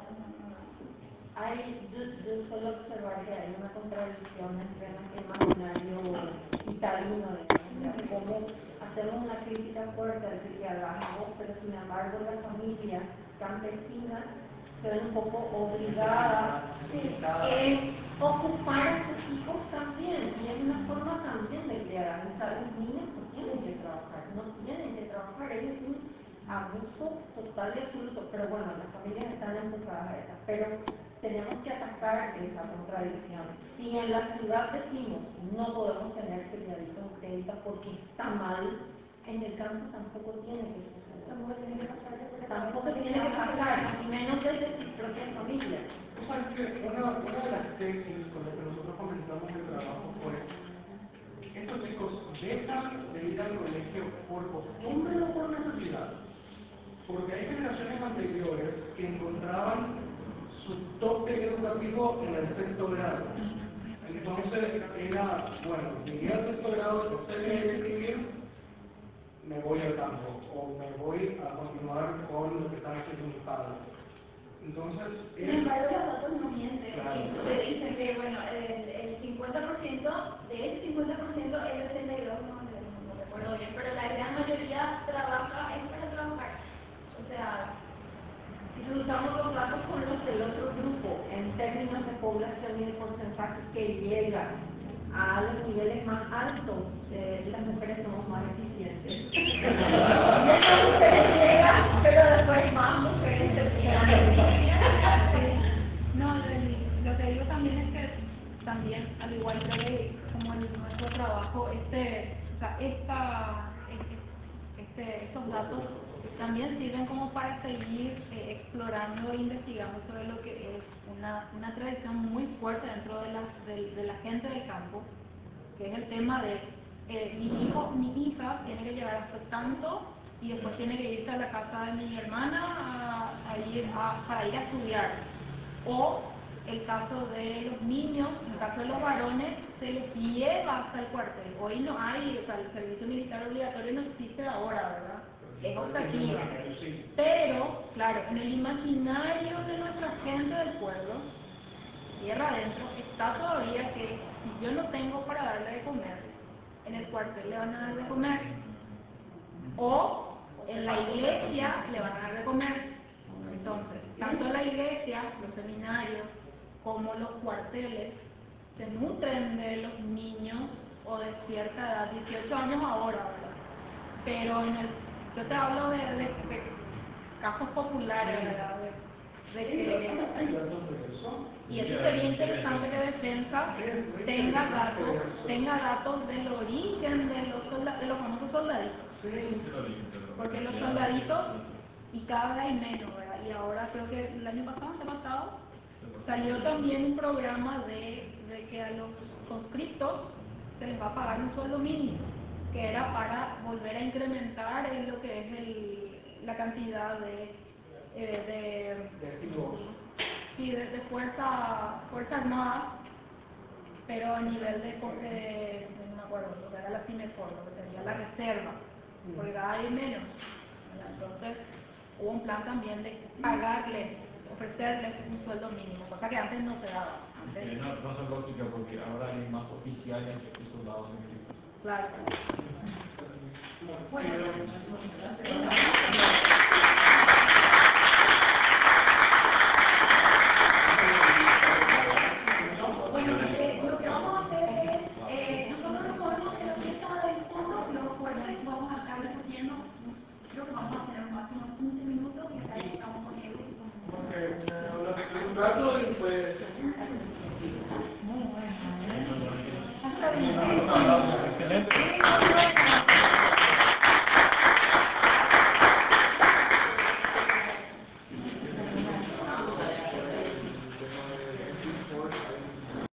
Yo solo observar que hay una contradicción entre nuestro imaginario citadino de cómo hacemos una crítica fuerte al cristianismo, pero sin embargo las familias campesinas se ven un poco obligadas a ocupar a sus hijos también, y es una forma también de criar. O sea, los niños no tienen que trabajar, ellos un abuso total y absoluto, pero bueno, las familias están empujadas a esa, pero tenemos que atacar esa contradicción. Si en la ciudad decimos no podemos tener criaditos o criaditas porque está mal, en el campo tampoco tiene que suceder. Tampoco tiene que pasar, y menos desde sus propias familias. Una de las tesis con las que nosotros comenzamos el trabajo fue: estos chicos dejan de ir al colegio por costumbre o por necesidad, porque hay generaciones anteriores que encontraban su tope educativo en el sexto grado. Entonces era, bueno, llegué al sexto grado, no sé leer y escribir, me voy al campo, o me voy a continuar con lo que están haciendo mis padres. Entonces, sin embargo, los datos no mienten. Claro. Se dice que, bueno, el 50%, de ese 50%, el 82%, no recuerdo bien, pero la gran mayoría trabaja, es para trabajar. O sea, si usamos los datos con los del otro grupo, en términos de población y de porcentaje que llega a los niveles más altos, las mujeres somos más eficientes. Las mujeres llegan, pero después más mujeres se quedan. No, lo que digo también es que también, al igual que como en nuestro trabajo, estos datos también sirven como para seguir explorando e investigando sobre lo que es una tradición muy fuerte dentro de la gente del campo, que es el tema de mi hijo, mi hija tiene que llevar hasta tanto y después tiene que irse a la casa de mi hermana para ir a estudiar. O el caso de los niños, en el caso de los varones, se les lleva hasta el cuartel. Hoy no hay, o sea, el servicio militar obligatorio no existe ahora, ¿verdad? Es optativa. Pero, claro, en el imaginario de nuestra gente del pueblo, tierra adentro, está todavía que si yo no tengo para darle de comer, en el cuartel le van a dar de comer. O en la iglesia le van a dar de comer. Entonces, tanto la iglesia, los seminarios, como los cuarteles, se nutren de los niños o de cierta edad, 18 años ahora, ¿verdad? Pero Yo te hablo de casos populares, ¿verdad? De que, y eso sería interesante que Defensa tenga datos del origen de los famosos soldaditos. Porque los soldaditos, y cada vez hay menos, ¿verdad? Y ahora creo que el año pasado, salió también un programa de que a los conscriptos se les va a pagar un sueldo mínimo, que era para volver a incrementar en lo que es la cantidad de fuerza armada, pero a nivel no me acuerdo, lo que era la CIMEFOR, lo que sería la reserva, porque cada vez menos. Entonces hubo un plan también de ofrecerles un sueldo mínimo, cosa que antes no se daba. No es lógica porque ahora hay más oficiales que soldados en equipo. Claro. Lo que vamos a hacer es, nosotros no podemos hacer la fiesta del fondo, pero bueno, vamos a estar discutiendo, creo que vamos a hacer máximo 15 minutos y hasta ahí estamos con él. Un rato y pues... Muy bueno. Excelente.